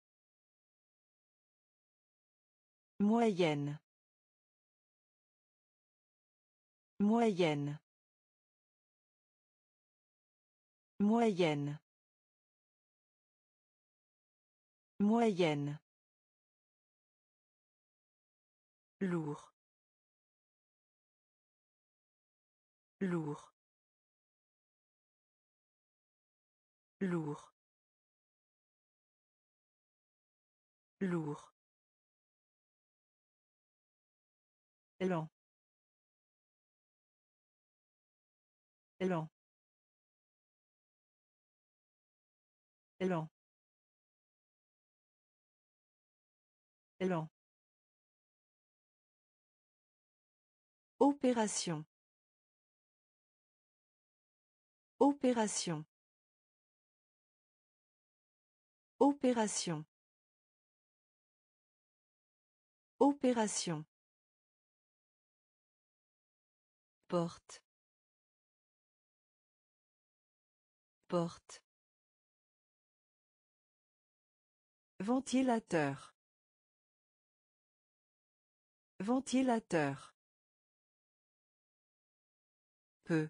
Moyenne. Moyenne. Moyenne. Moyenne. Lourd. Lourd. Lourd. Lourd. Lent. Lent. Lent. Lent. Opération. Opération. Opération. Opération. Porte. Porte. Ventilateur. Ventilateur. Peu.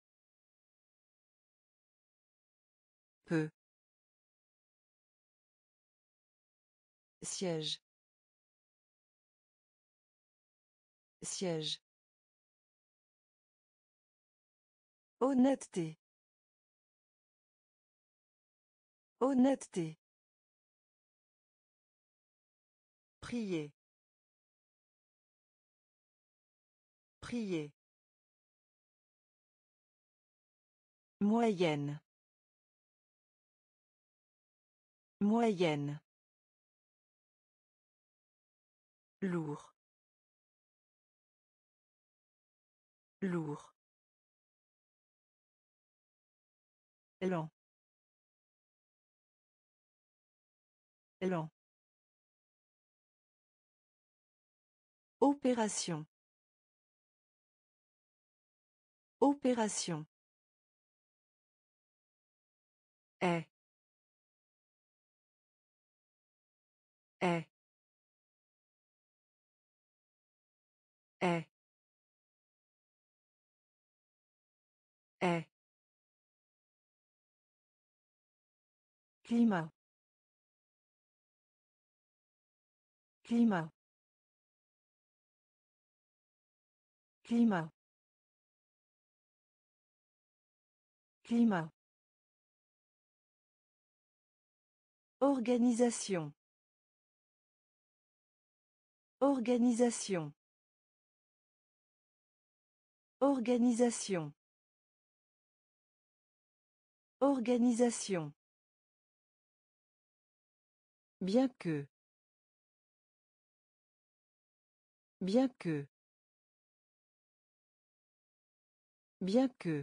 Peu. Siège. Siège. Honnêteté. Honnêteté. Prier. Prier. Moyenne. Moyenne. Lourd. Lourd. Lent. Lent. Opération. Opération. Est. Est. Est. Est. Climat. Climat. Climat. Climat. Organisation. Organisation. Organisation. Organisation. Bien que. Bien que. Bien que.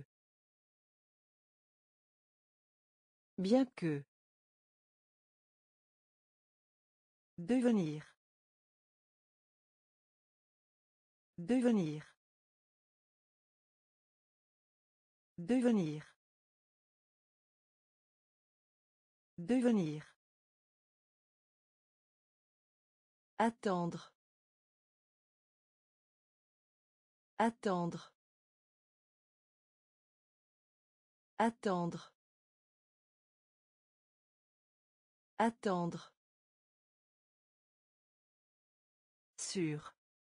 Bien que. Devenir. Devenir. Devenir. Devenir. Attendre. Attendre. Attendre. Attendre. Sûr.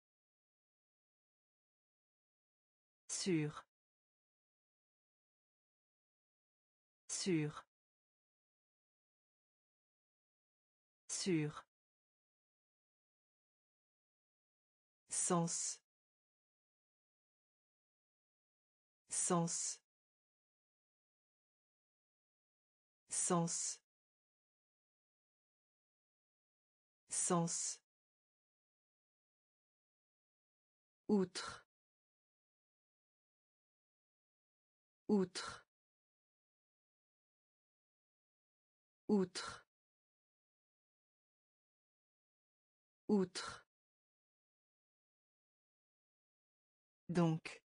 Sûr. Sûr. Sûr. Sens. Sens. Sens. Sens. Outre. Outre. Outre. Outre. Donc.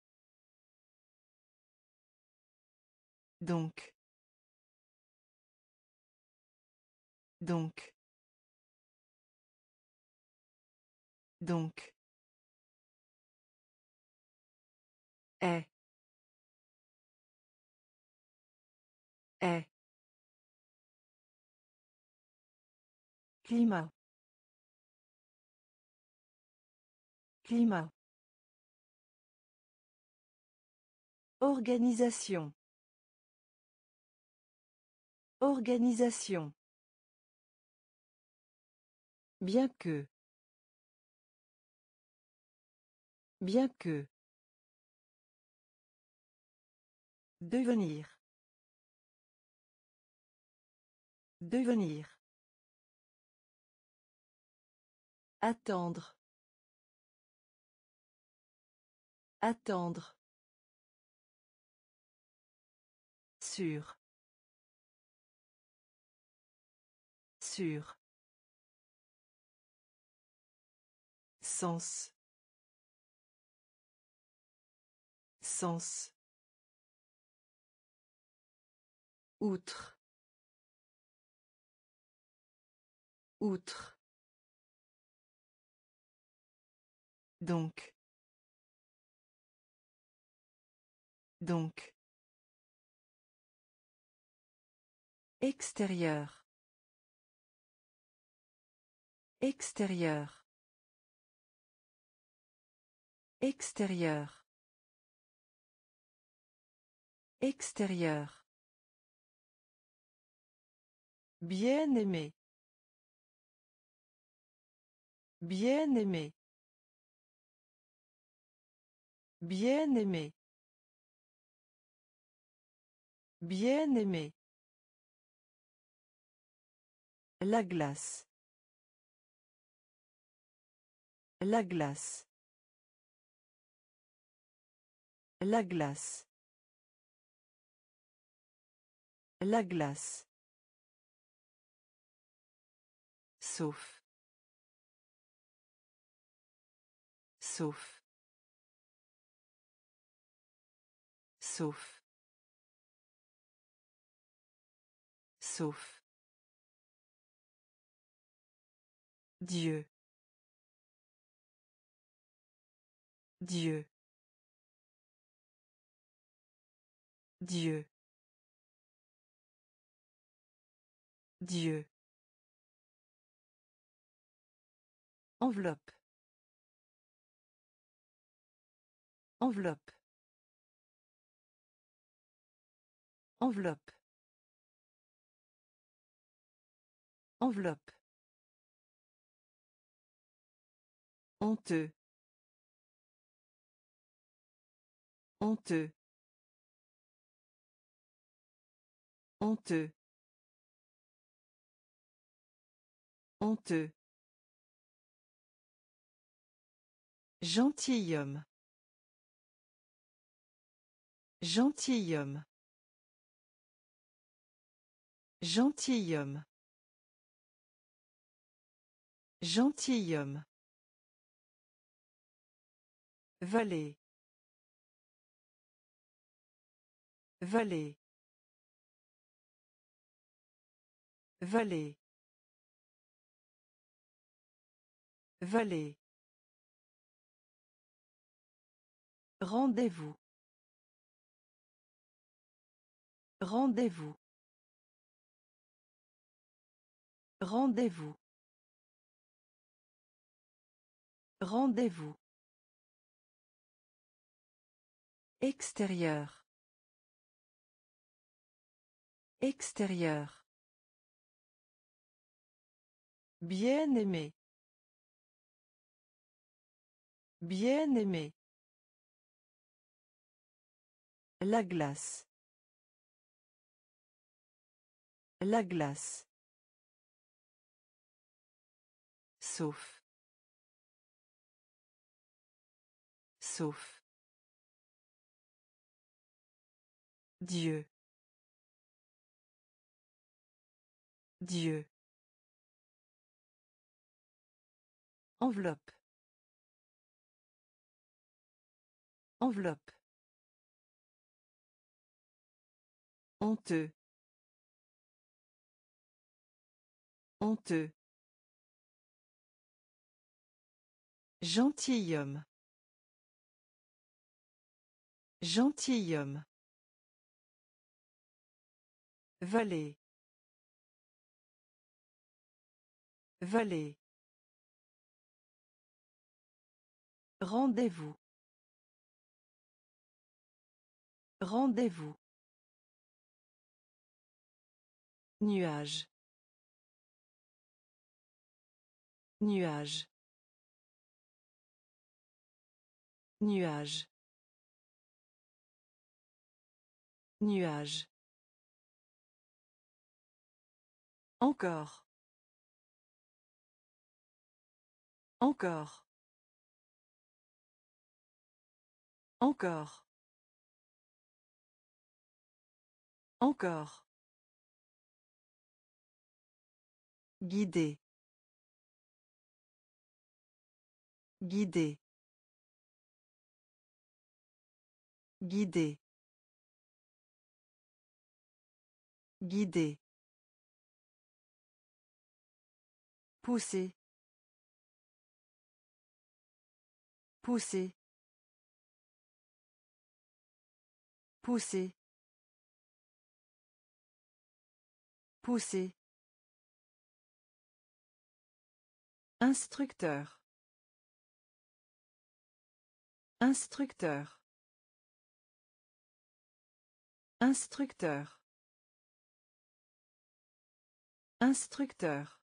Donc. Donc. Donc. Est. Est. Climat. Climat. Organisation. Organisation. Bien que. Bien que. Devenir. Devenir. Attendre. Attendre. Sûr. Sûr. Sens. Sens. Outre. Outre. Donc. Donc. Extérieur. Extérieur. Extérieur. Extérieur. Bien-aimé. Bien-aimé. Bien-aimé. Bien-aimé. La glace. La glace. La glace. La glace. Sauf. Sauf. Sauf. Sauf. Dieu. Dieu. Dieu. Dieu. Enveloppe. Enveloppe. Enveloppe. Enveloppe. Honteux. Honteux. Honteux. Honteux. Gentilhomme. Gentilhomme. Gentilhomme. Gentilhomme. Vallée. Vallée. Vallée. Vallée. Rendez-vous. Rendez-vous. Rendez-vous. Rendez-vous. Extérieur. Extérieur. Bien-aimé. Bien-aimé. La glace. La glace. Sauf. Sauf. Dieu. Dieu. Enveloppe. Enveloppe. Honteux. Honteux. Gentilhomme. Gentilhomme. Vallée. Vallée. Rendez-vous. Rendez-vous. Nuage. Nuage. Nuage. Nuage. Encore. Encore. Encore. Encore. Guider. Guider. Guider. Guider. Pousser. Pousser. Pousser. Pousser. Instructeur. Instructeur. Instructeur. Instructeur.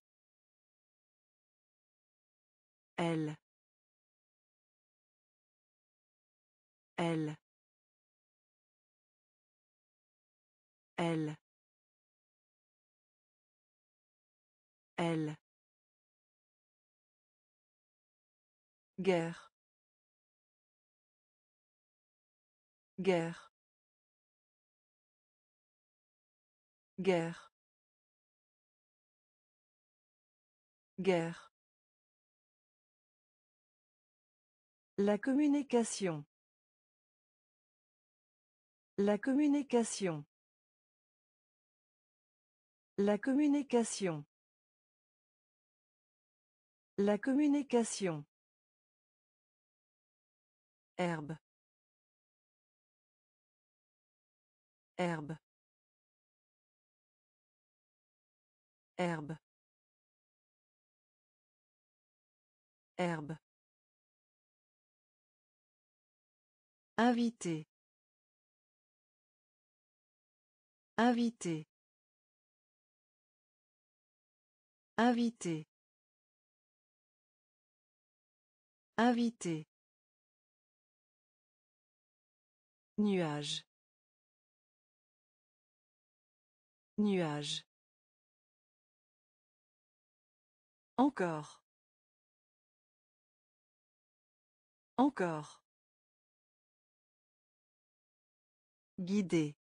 Elle. Elle. Elle. Elle. Guerre. Guerre. Guerre. Guerre. La communication. La communication. La communication. La communication. Herbe. Herbe. Herbe. Herbe. Invité. Invité. Invité. Invité. Nuage. Nuage. Encore. Encore. Guider.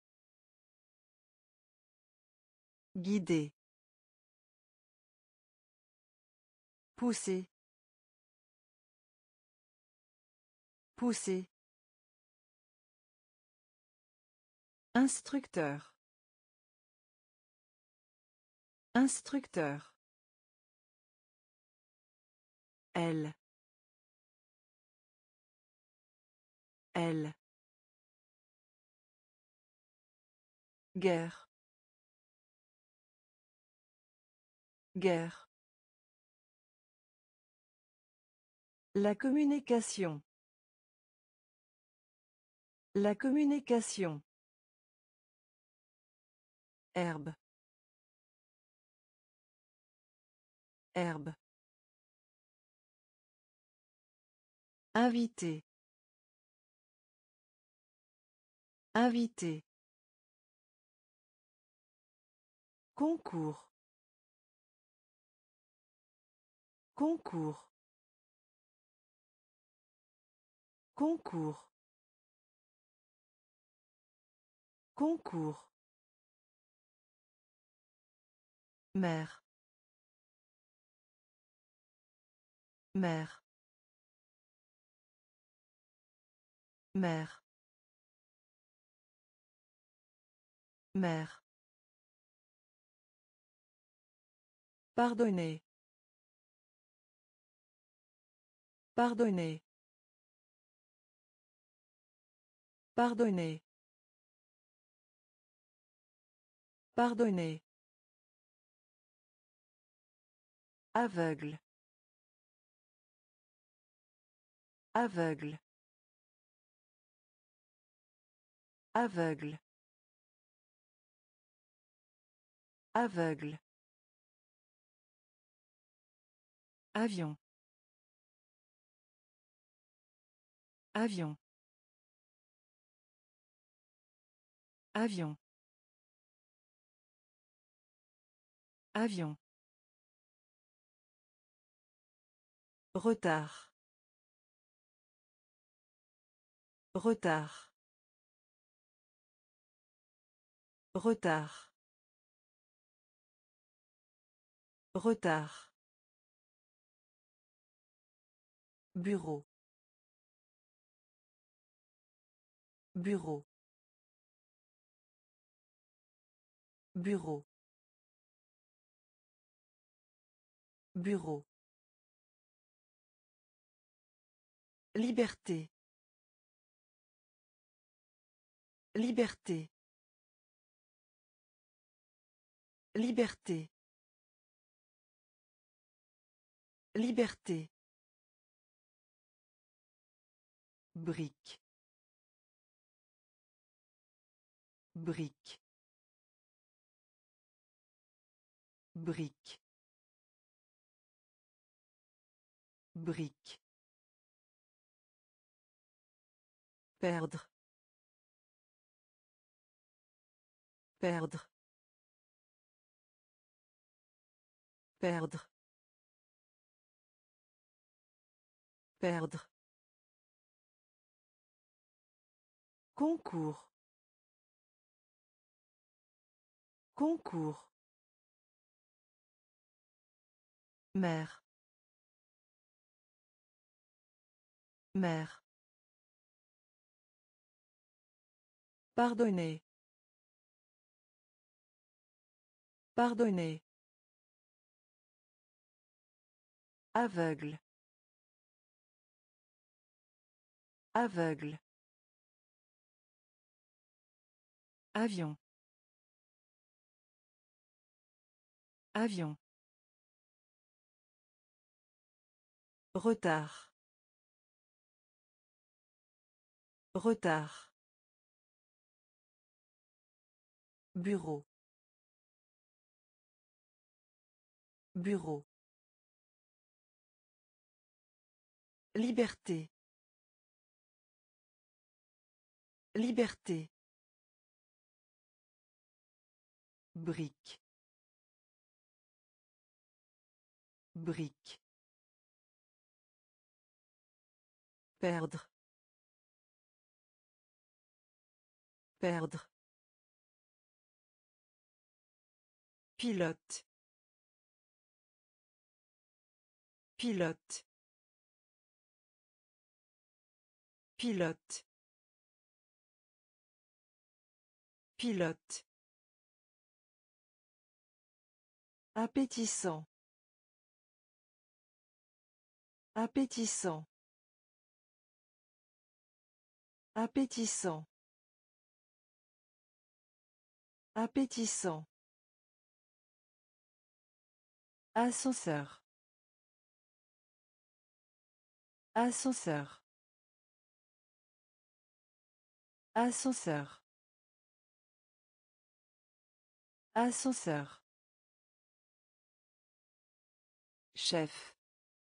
Guider. Pousser. Pousser. Instructeur. Instructeur. Elle. Elle. Guerre. Guerre. La communication. La communication. Herbe. Herbe. Invité. Invité. Concours. Concours. Concours. Concours. Mère. Mère. Mère. Mère. Pardonnez. Pardonnez. Pardonnez. Pardonnez. Aveugle. Aveugle. Aveugle. Aveugle. Avion. Avion. Avion. Avion. Retard. Retard. Retard. Retard. Bureau. Bureau. Bureau. Bureau. Liberté. Liberté. Liberté. Liberté. Brique. Brique. Brique. Brique. Perdre. Perdre. Perdre. Perdre. Concours. Concours. Mère. Mère. Pardonnez. Pardonnez. Aveugle. Aveugle. Avion. Avion. Retard. Retard. Bureau. Bureau. Liberté. Liberté. Brique. Brique. Perdre. Perdre. Pilote. Pilote. Pilote. Pilote. Appétissant. Appétissant. Appétissant. Appétissant. Ascenseur. Ascenseur. Ascenseur. Ascenseur. Chef.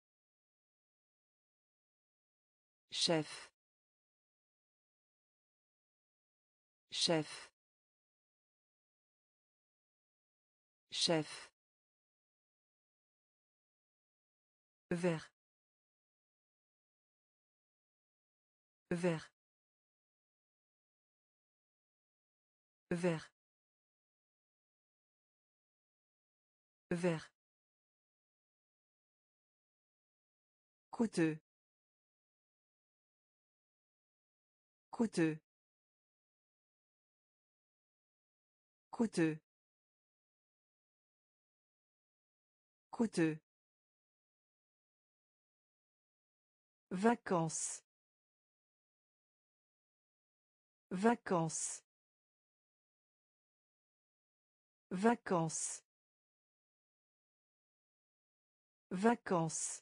Chef. Chef. Chef. Vert. Vert. Vert. Vert. Coûteux. Coûteux. Coûteux. Coûteux. Vacances. Vacances. Vacances. Vacances.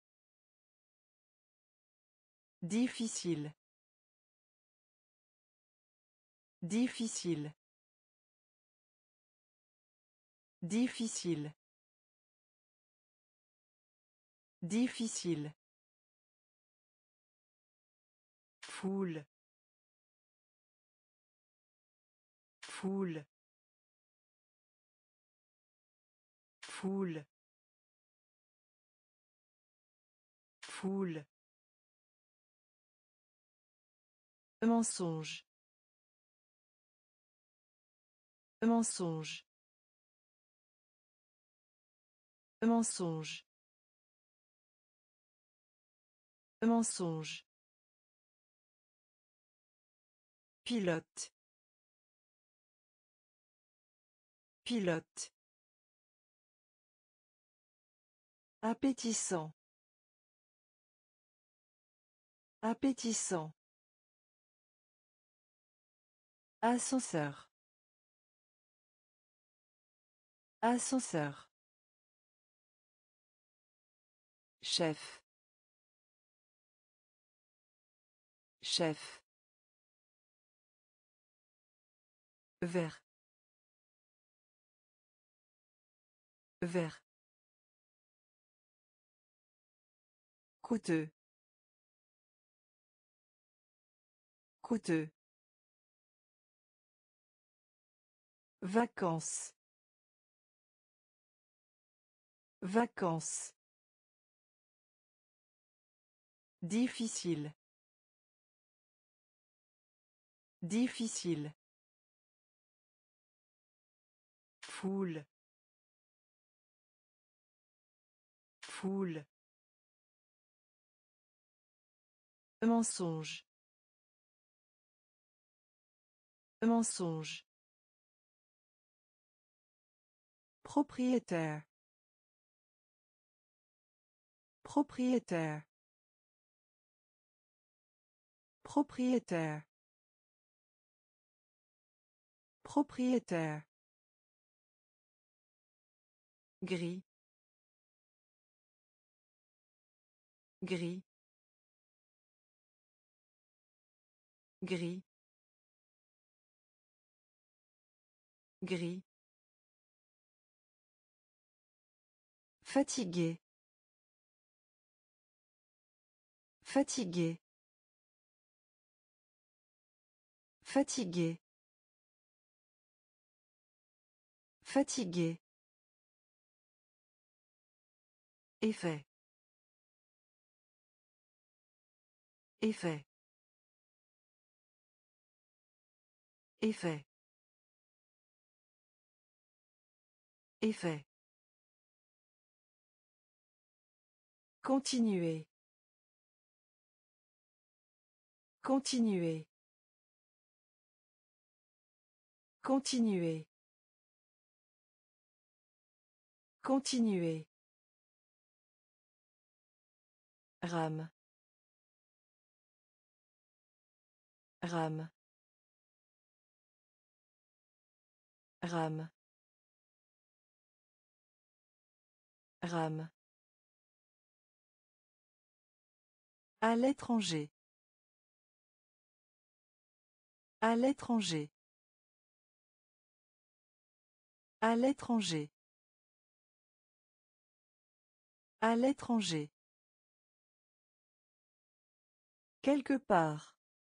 Difficile. Difficile. Difficile. Difficile. Foule. Foule. Foule. Foule. Mensonge. Mensonge. Mensonge. Mensonge. Pilote. Pilote. Appétissant. Appétissant. Ascenseur. Ascenseur. Chef. Chef. Vert. Vert. Coûteux. Coûteux. Vacances. Vacances. Difficile. Difficile. Foule. Foule. Mensonge. Mensonge. Propriétaire. Propriétaire. Propriétaire. Propriétaire. Gris. Gris. Gris. Gris. Fatigué. Fatigué. Fatigué. Fatigué. Effet. Effet. Effet. Effet. Continuer. Continuer. Continuer. Continuer. Rame. Rame. Rame. Rame. À l'étranger. À l'étranger. À l'étranger. À l'étranger. Quelque part.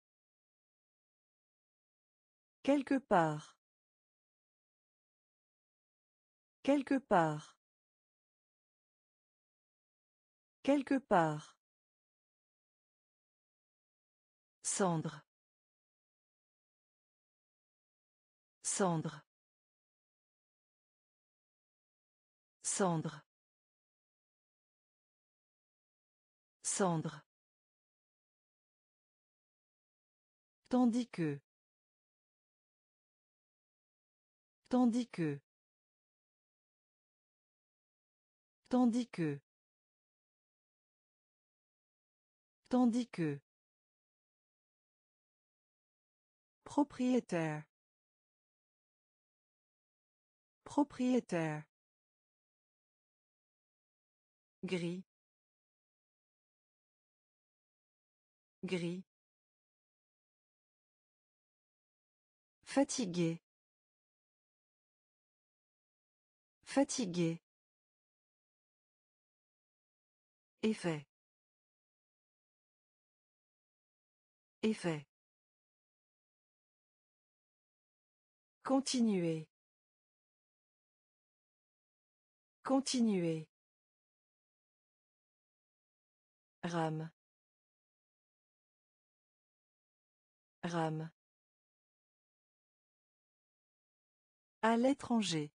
Quelque part. Quelque part. Quelque part. Cendre. Cendre. Cendre. Cendre. Tandis que. Tandis que. Tandis que. Tandis que. Propriétaire. Propriétaire. Gris. Gris. Fatigué. Fatigué. Effet. Effet. Continuer. Continuer. Rame. Rame. À l'étranger.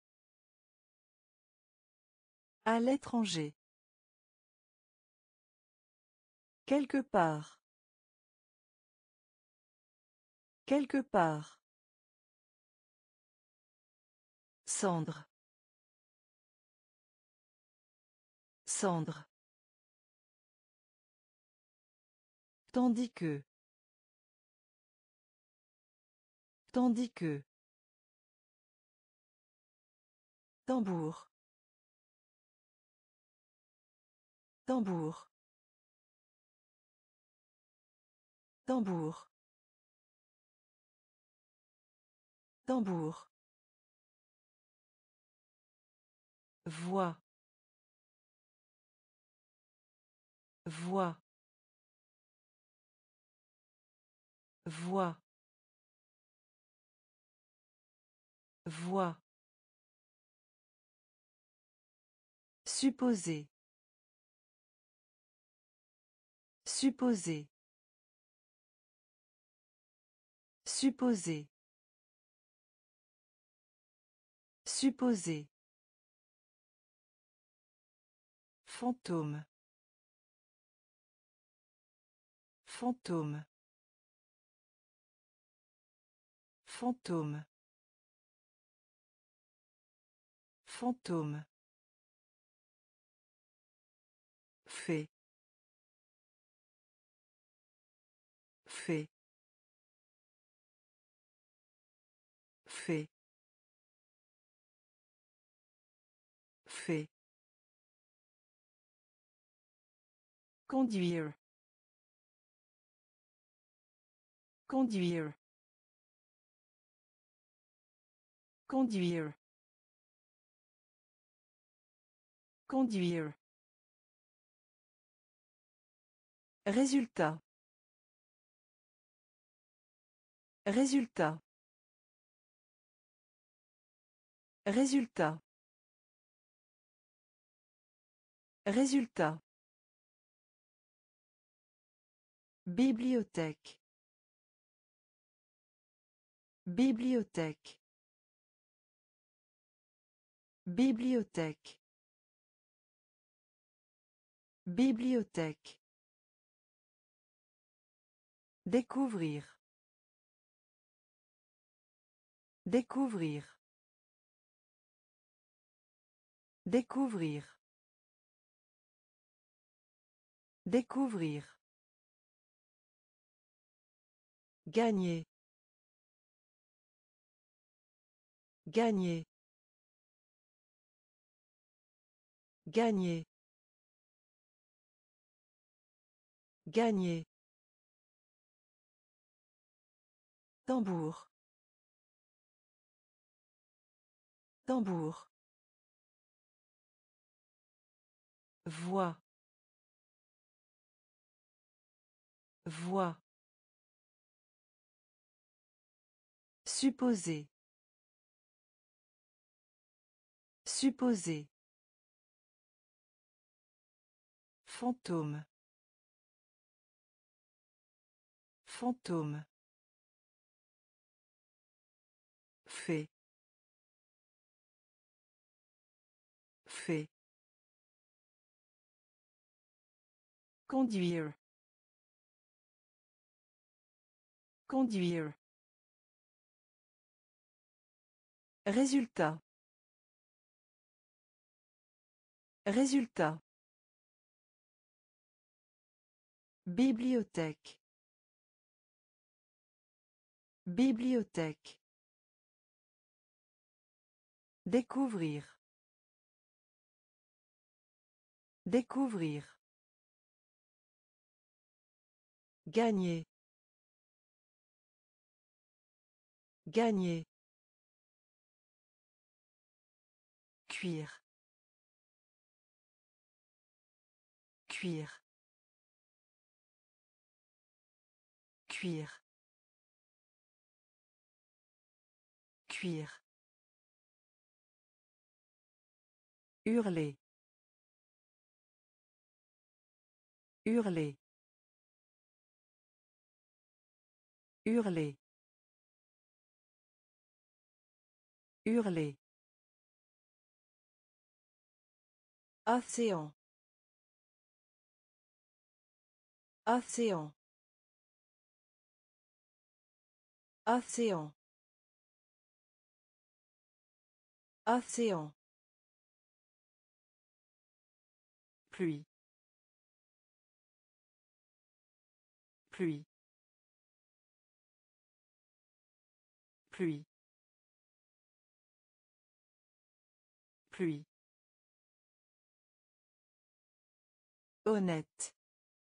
À l'étranger. Quelque part. Quelque part. Cendre. Cendre. Tandis que. Tandis que. Tambour. Tambour. Tambour. Tambour. Voix. Voix. Voix. Voix. Supposer. Supposer. Supposer. Supposer. Fantôme. Fantôme. Fantôme. Fantôme. Fait. Fait. Fait. Fait. Conduire. Conduire. Conduire. Conduire. Résultat. Résultat. Résultat. Résultat. Bibliothèque. Bibliothèque. Bibliothèque. Bibliothèque. Découvrir. Découvrir. Découvrir. Découvrir. Gagner. Gagner. Gagner. Gagner. Tambour. Tambour. Voix. Voix. Supposer. Supposer. Fantôme. Fantôme. Fait. Fait. Conduire. Conduire. Résultat. Résultat. Bibliothèque. Bibliothèque. Découvrir. Découvrir. Gagner. Gagner. Cuire. Cuire. Cuire. Cuire. Hurler. Hurler. Hurler. Hurler. Océan. Océan. Océan. Océan. Pluie. Pluie. Pluie. Pluie. Honnête.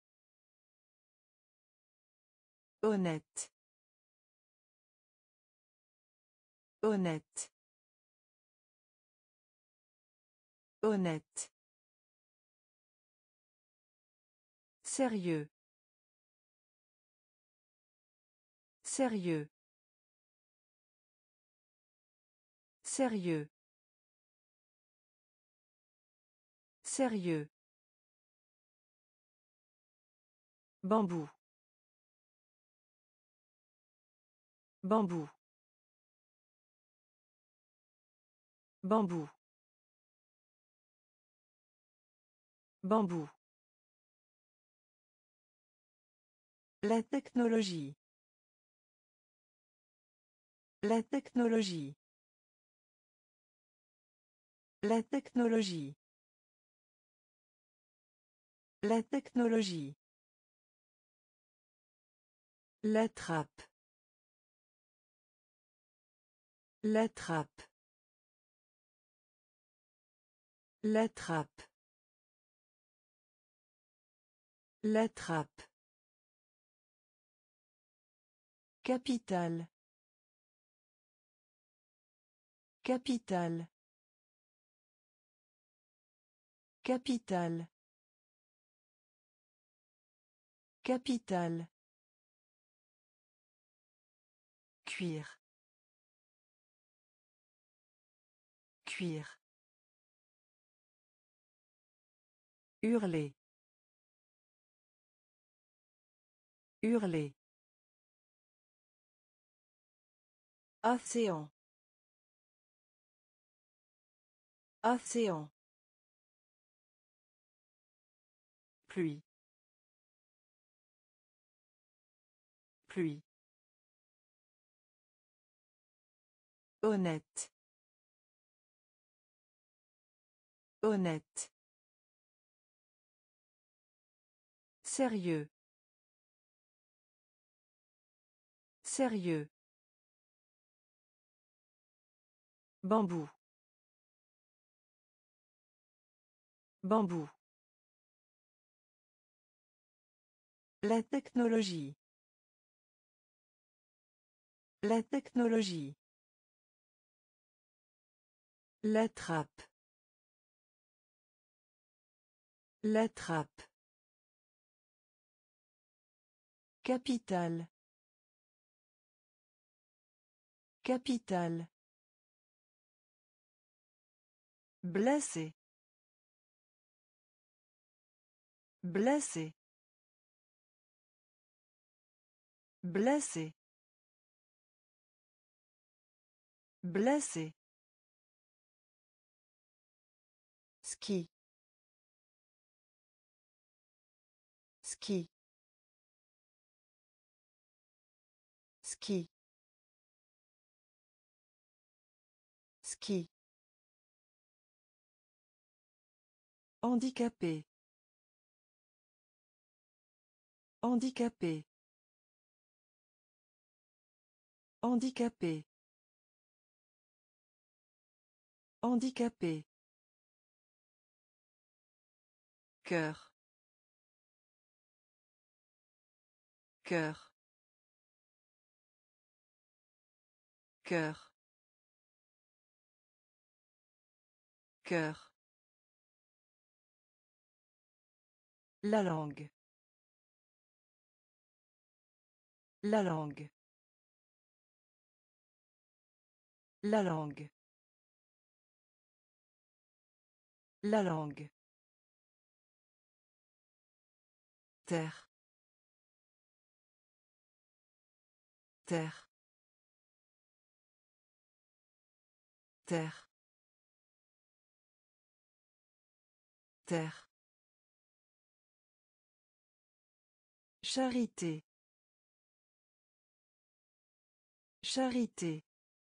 Honnête. Honnête. Honnête. Sérieux. Sérieux. Sérieux. Sérieux. Bambou. Bambou. Bambou. Bambou. La technologie. La technologie. La technologie. La technologie. La trappe. La trappe. La trappe. La trappe. Capitale. Capitale. Capitale. Capitale. Cuire. Cuire. Hurler. Hurler. Océan. Océan. Pluie. Pluie. Honnête. Honnête. Sérieux. Sérieux. Bambou. Bambou. La technologie. La technologie. La trappe. La trappe. Capitale. Capitale. Blessé. Blessé. Blessé. Blessé. Ski. Ski. Ski. Ski. Handicapé. Handicapé. Handicapé. Handicapé. Cœur. Cœur. Cœur. Cœur. La langue. La langue. La langue. La langue. Terre. Terre. Terre. Terre. Charité. Charité.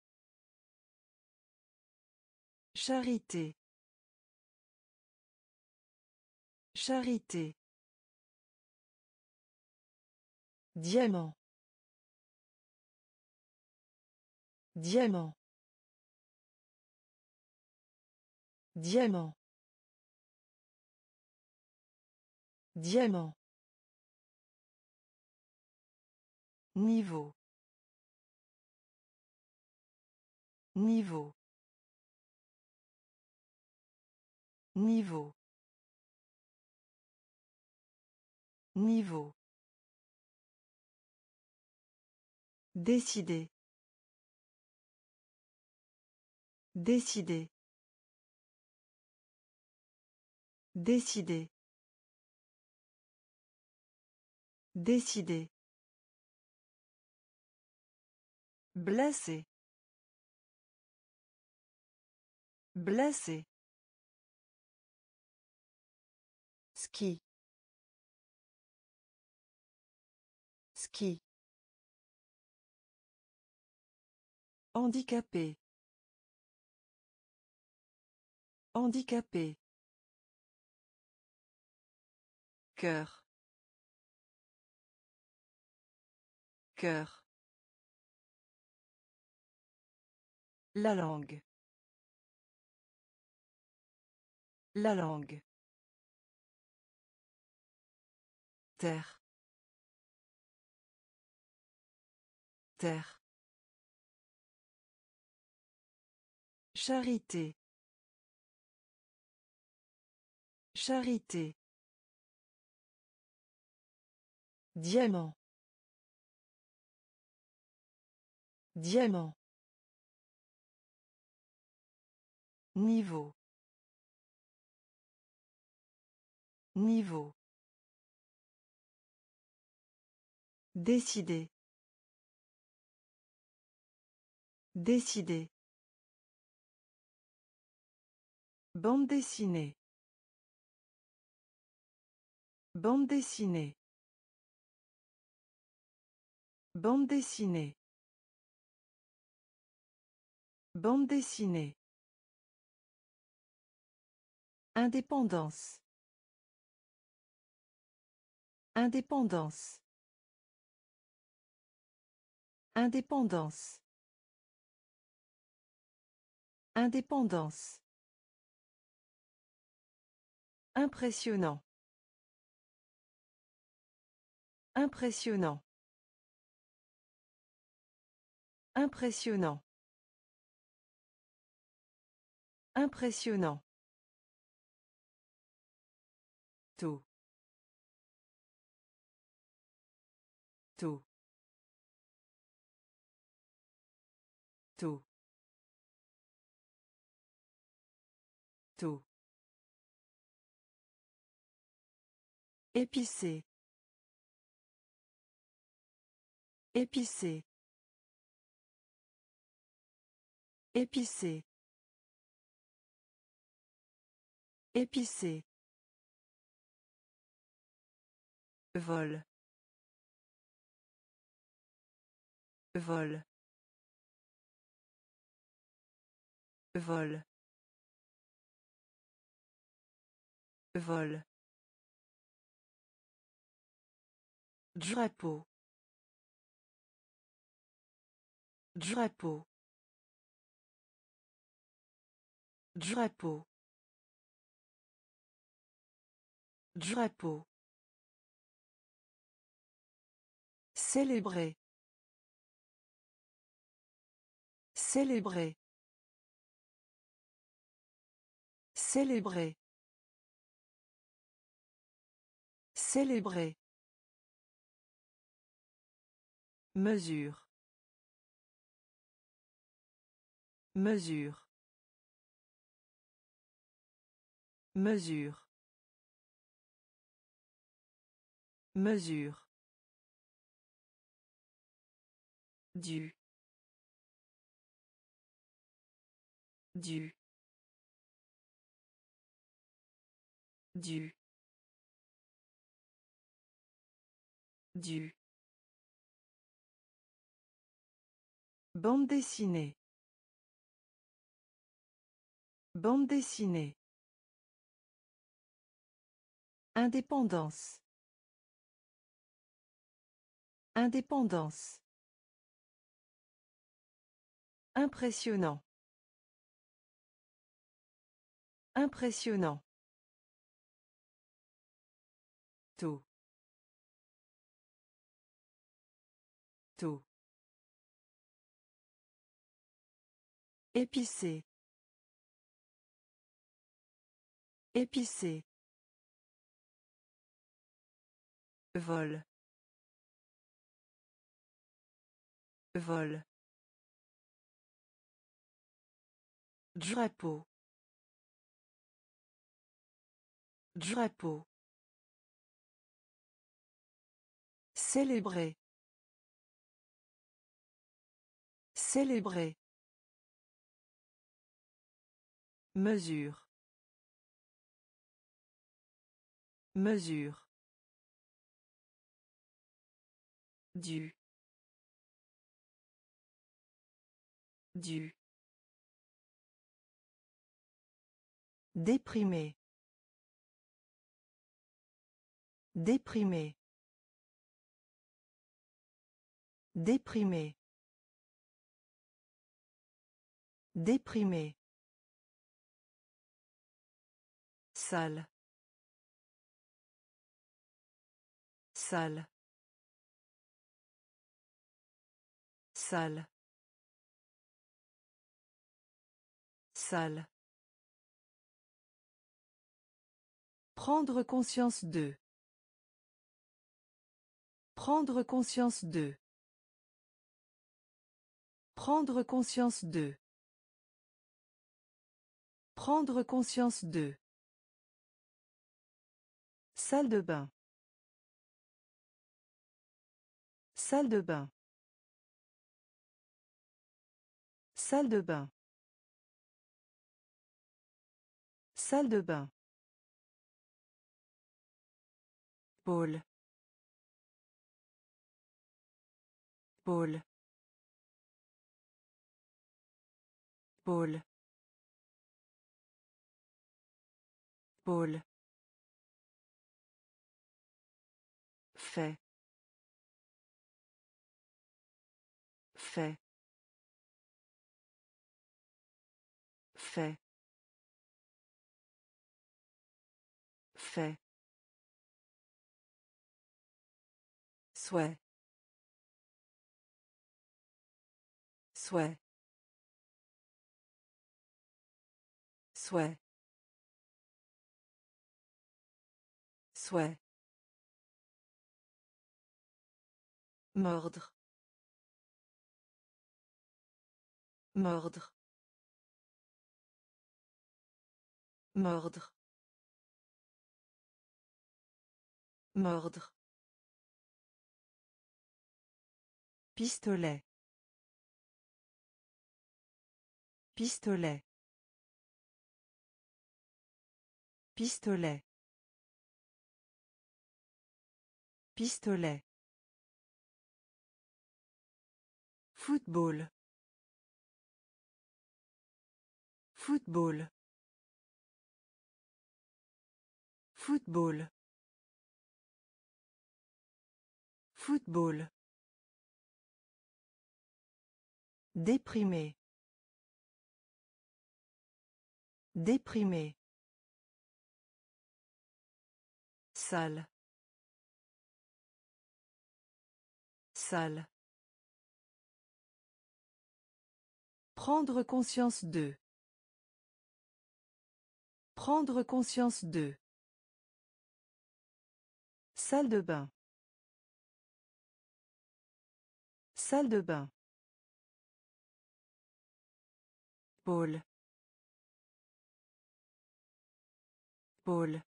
Charité. Charité. Diamant. Diamant. Diamant. Diamant. Niveau. Niveau. Niveau. Niveau. Décider. Décider. Décider. Décider. Blessé. Blessé. Ski. Ski. Handicapé. Handicapé. Cœur. Cœur. La langue. La langue. Terre. Terre. Charité. Charité. Diamant. Diamant. Niveau. Niveau. Décider. Décider. Bande dessinée. Bande dessinée. Bande dessinée. Bande dessinée. Indépendance. Indépendance. Indépendance. Indépendance. Impressionnant. Impressionnant. Impressionnant. Impressionnant. Tout. Tout. Tout. Tout. Épicé. Épicé. Épicé. Épicé. Vol. Vol. Vol. Vol. Drapeau. Drapeau. Drapeau. Drapeau. Célébrer. Célébrer. Célébrer. Célébrer. Mesure. Mesure. Mesure. Mesure. Du. Du. Du. Du. Bande dessinée. Bande dessinée. Indépendance. Indépendance. Impressionnant. Impressionnant. Tôt. Tôt. Épicé. Épicé. Vol. Vol. Drapeau. Drapeau. Célébrer. Célébrer. Mesure. Mesure. Du. Du. Déprimé. Déprimé. Déprimé. Déprimé. Salle. Salle. Salle. Salle. Prendre conscience de. Prendre conscience de. Prendre conscience de. Prendre conscience de. Salle de bain. Salle de bain. Salle de bain. Salle de bain. Pôle. Pôle. Pôle. Pôle. Fait. Fait. Fait. Fait. Souhait. Souhait. Souhait. Souhait. Mordre. Mordre. Mordre. Mordre. Pistolet. Pistolet. Pistolet. Pistolet. Football. Football. Football. Football. Déprimé. Déprimé. Salle. Salle. Prendre conscience de. Prendre conscience de. Salle de bain. Salle de bain. Pôle. Pôle.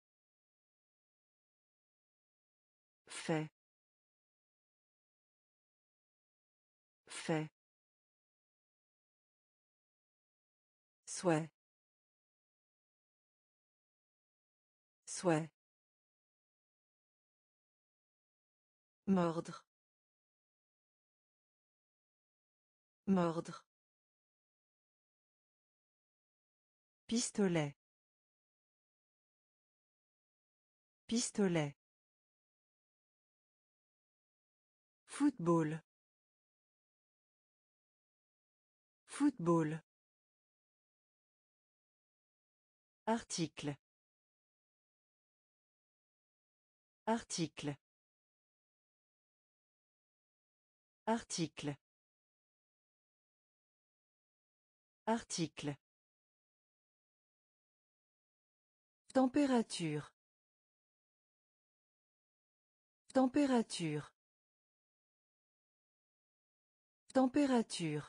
Fait. Fait. Souhait. Souhait. Mordre. Mordre. Pistolet. Pistolet. Football. Football. Article. Article. Article. Article. Température. Température. Température.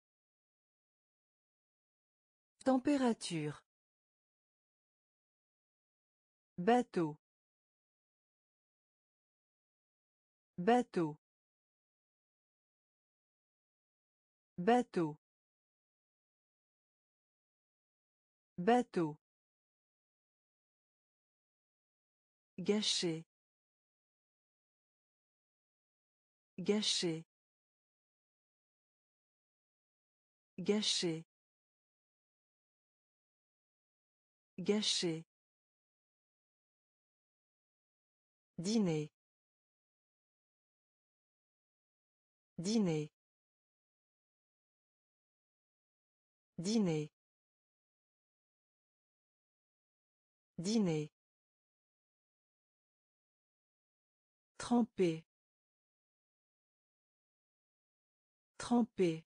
Température. Bateau. Bateau. Bateau. Bateau. Gâché. Gâché. Gâché. Gâché. Dîner. Dîner. Dîner. Dîner. Tremper. Tremper.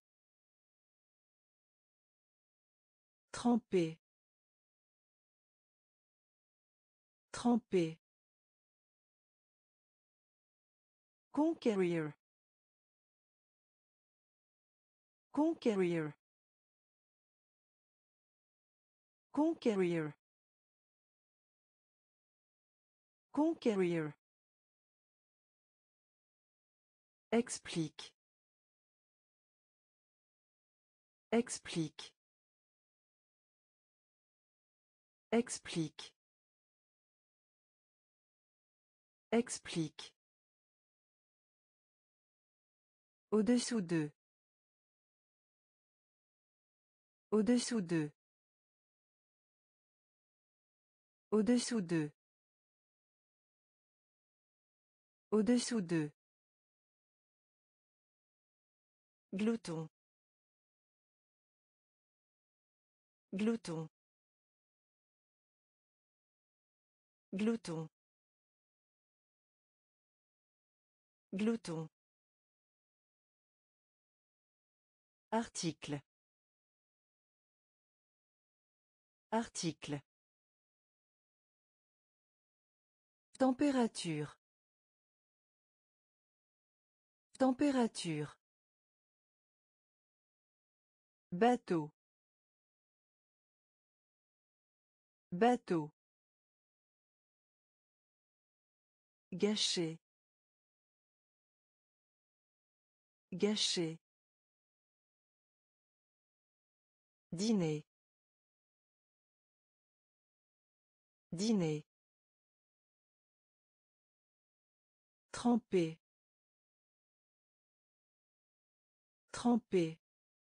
Tremper. Tremper. Conquérir. Conquérir. Conquérir. Conquérir. Explique. Explique. Explique. Explique. Au-dessous d'eux. Au-dessous d'eux. Au-dessous d'eux. Au-dessous d'eux. Glouton. Glouton. Glouton. Glouton. Article. Article. Température. Température. Bateau. Bateau. Gâché. Gâché. Dîner. Dîner. Tremper. Tremper.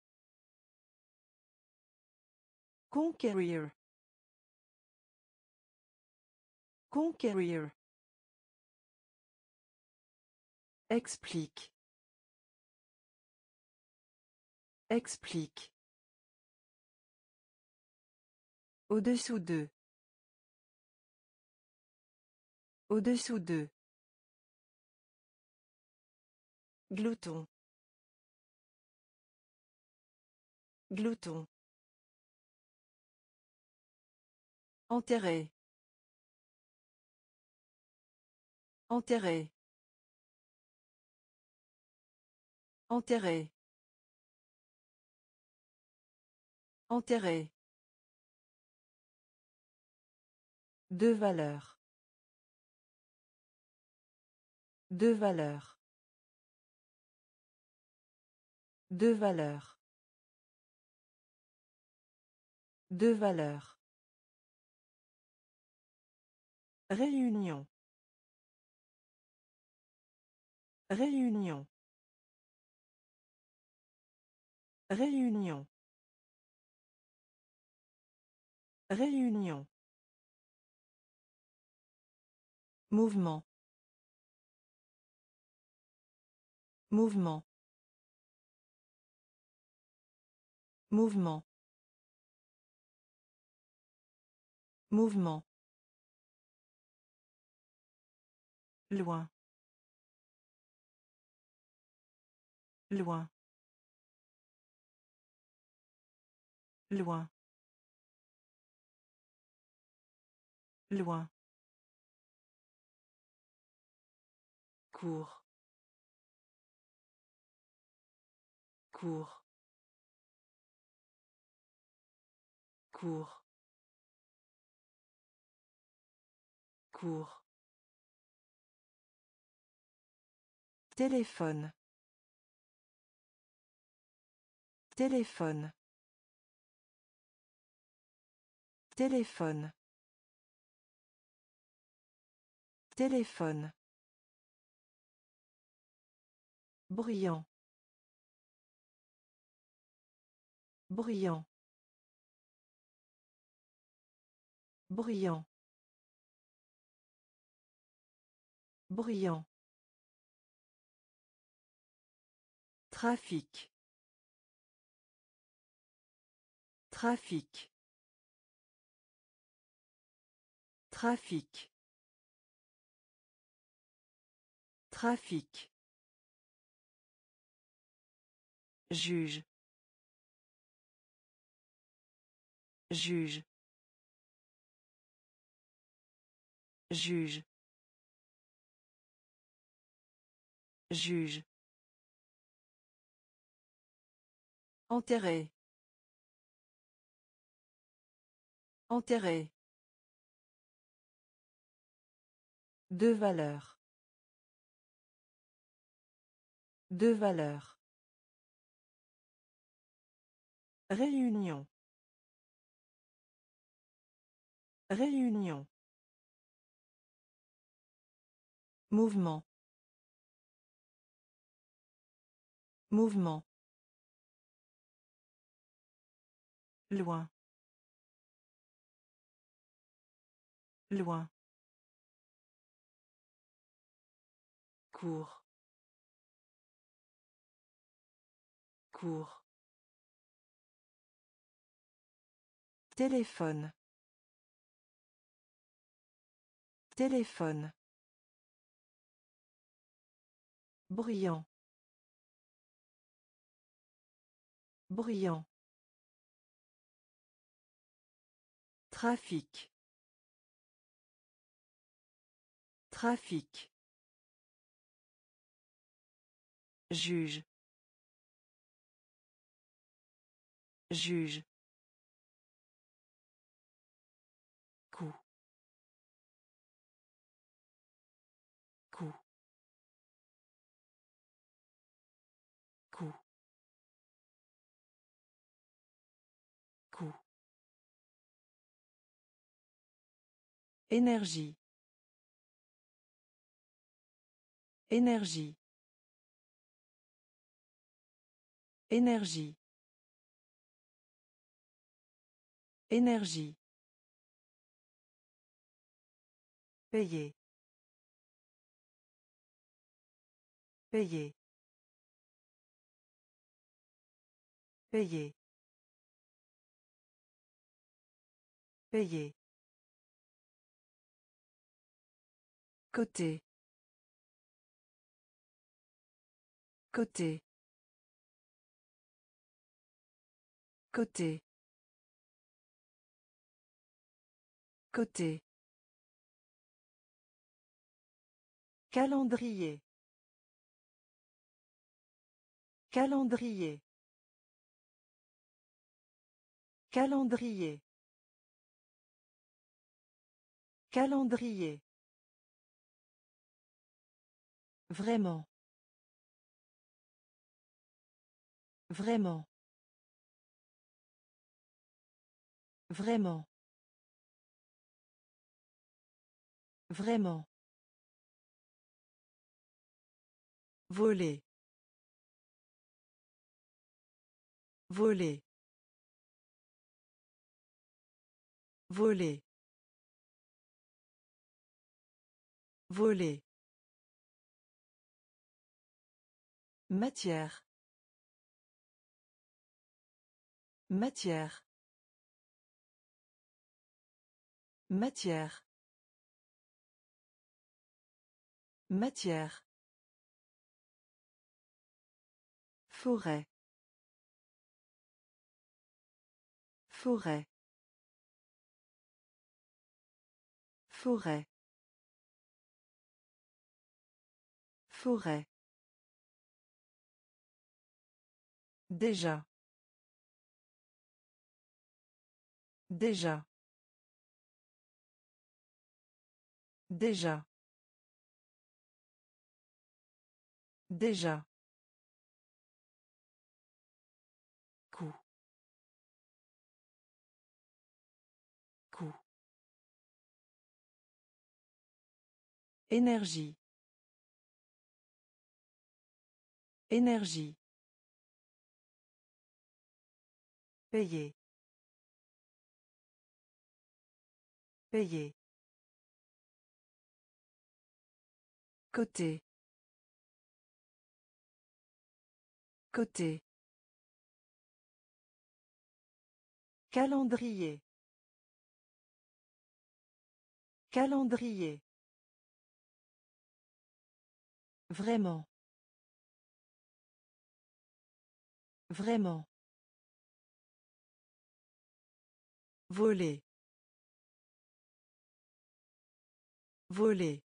Conquérir. Conquérir. Explique. Explique. Au-dessous d'eux. Au-dessous d'eux. Glouton. Glouton. Enterré. Enterré. Enterré. Enterré. Deux valeurs. Deux valeurs. Deux valeurs. Deux valeurs. Réunion. Réunion. Réunion. Réunion. Mouvement. Mouvement. Mouvement. Mouvement. Loin. Loin. Loin. Loin. Cours. Cours. Cours. Cours. Téléphone. Téléphone. Téléphone. Téléphone. Bruyant. Bruyant. Bruyant. Bruyant. Trafic. Trafic. Trafic. Trafic. Juge. Juge. Juge. Juge. Enterré. Enterré. Deux valeurs. Deux valeurs. Réunion. Réunion. Mouvement. Mouvement. Loin. Loin. Cours. Cours. Téléphone. Téléphone. Bruyant. Bruyant. Trafic. Trafic. Juge. Juge. Coup. Coup. Coup. Coup. Énergie. Énergie. Énergie. Énergie. Payer. Payer. Payer. Payer. Côté. Côté. Côté. Côté. Calendrier. Calendrier. Calendrier. Calendrier. Vraiment. Vraiment. Vraiment. Vraiment. Voler. Voler. Voler. Voler. Matière. Matière. Matière. Matière. Forêt. Forêt. Forêt. Forêt. Déjà. Déjà. Déjà. Déjà. Coup. Coup. Énergie. Énergie. Payer. Payer. Côté. Côté. Calendrier. Calendrier. Vraiment. Vraiment. Voler. Voler.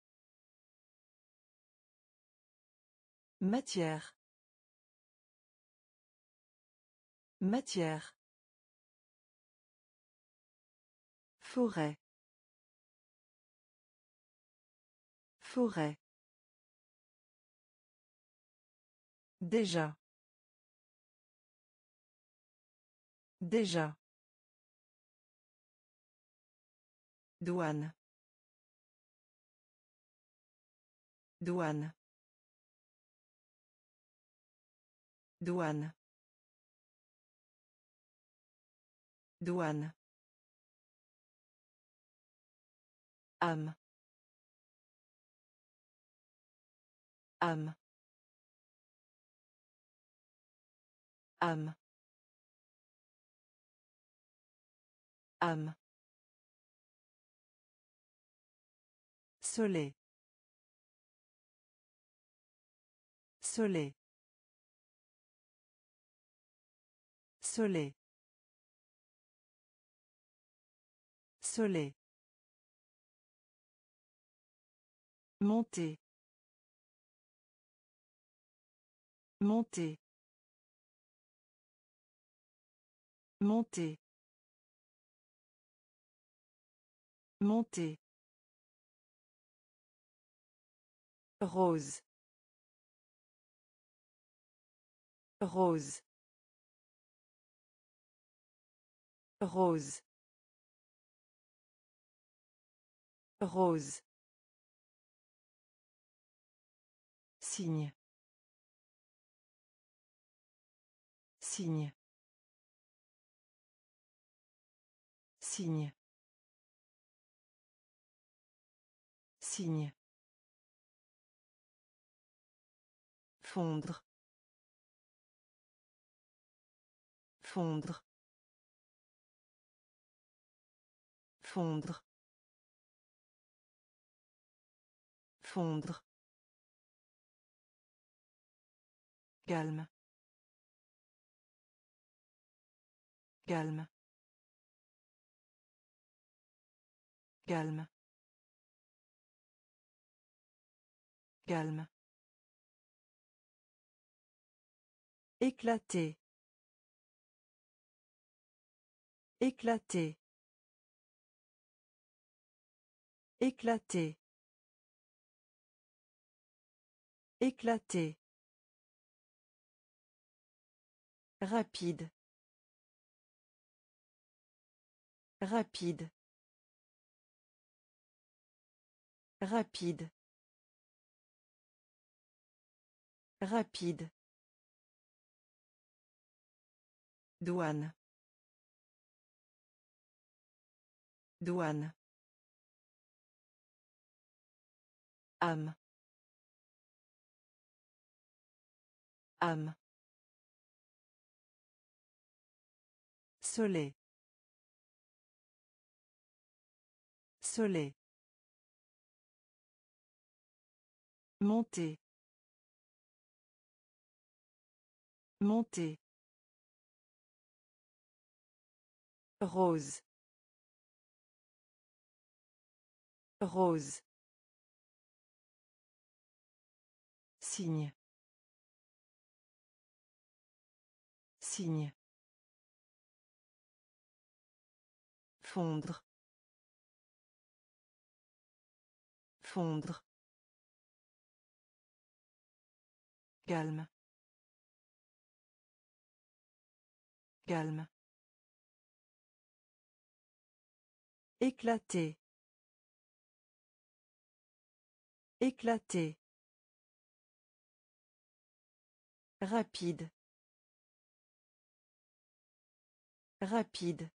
Matière. Matière. Forêt. Forêt. Déjà. Déjà. Douane. Douane. Douane. Douane. Âme. Âme. Âme. Âme. Soleil. Soleil. Soleil. Soleil. Monter. Monter. Monter. Monter. Rose. Rose. Rose. Rose. Signe. Signe. Signe. Signe. Fondre. Fondre. Fondre. Fondre. Calme. Calme. Calme. Calme. Éclater. Éclater. Éclater. Éclater. Rapide. Rapide. Rapide. Rapide. Douane. Douane. Âme. Âme. Soleil. Soleil. Monter. Monter. Rose. Rose. Signe. Signe. Fondre. Fondre. Calme. Calme. Éclater. Éclater. Rapide. Rapide.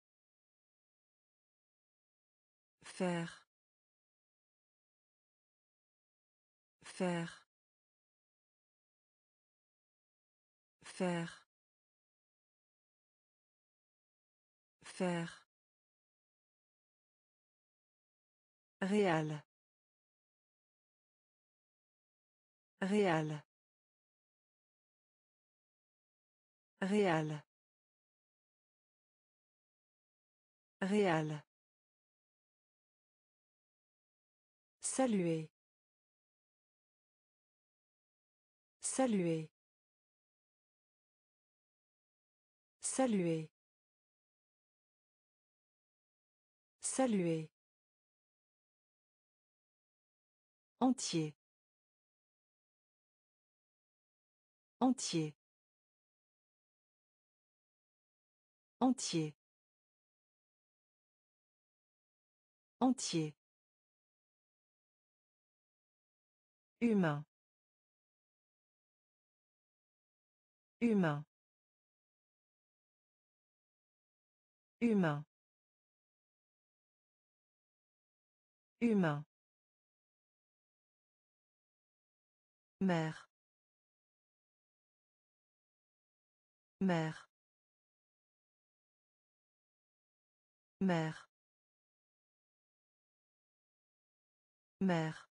Faire. Faire. Faire. Faire. Réal. Réal. Réal. Réal. Saluer. Saluer. Saluer. Saluer. Entier. Entier. Entier. Entier. Humain. Humain. Humain. Humain. Mère. Mère. Mère. Mère.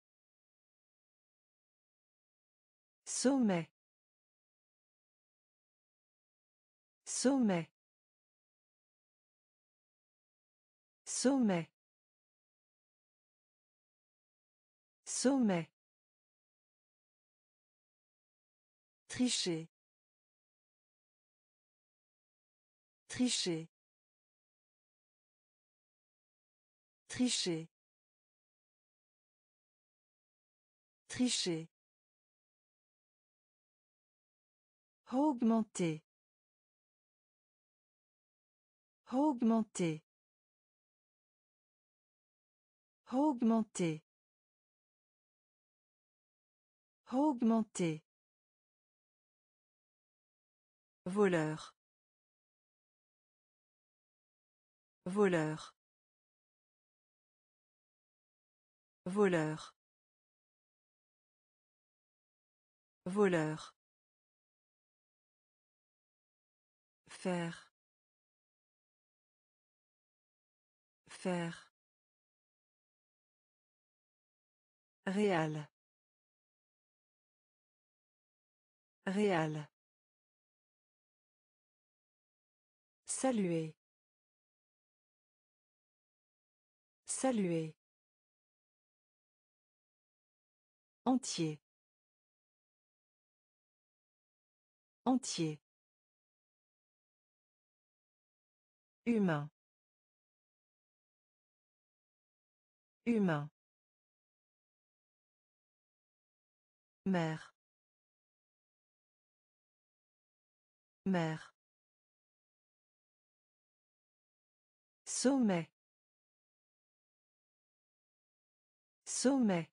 Sommet. Sommet. Sommet. Sommet. Tricher. Tricher. Tricher. Tricher. Augmenter. Augmenter. Augmenter. Augmenter. Voleur. Voleur. Voleur. Voleur. Faire. Faire. Réal. Réal. Saluer. Saluer. Entier. Entier. Humain. Humain. Mère. Mère. Sommet. Sommet.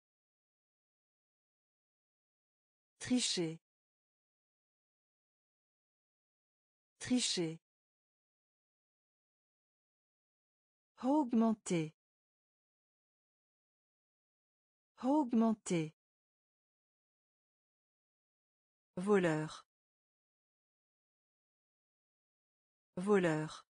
Tricher. Tricher. Augmenter. Augmenter. Voleur. Voleur.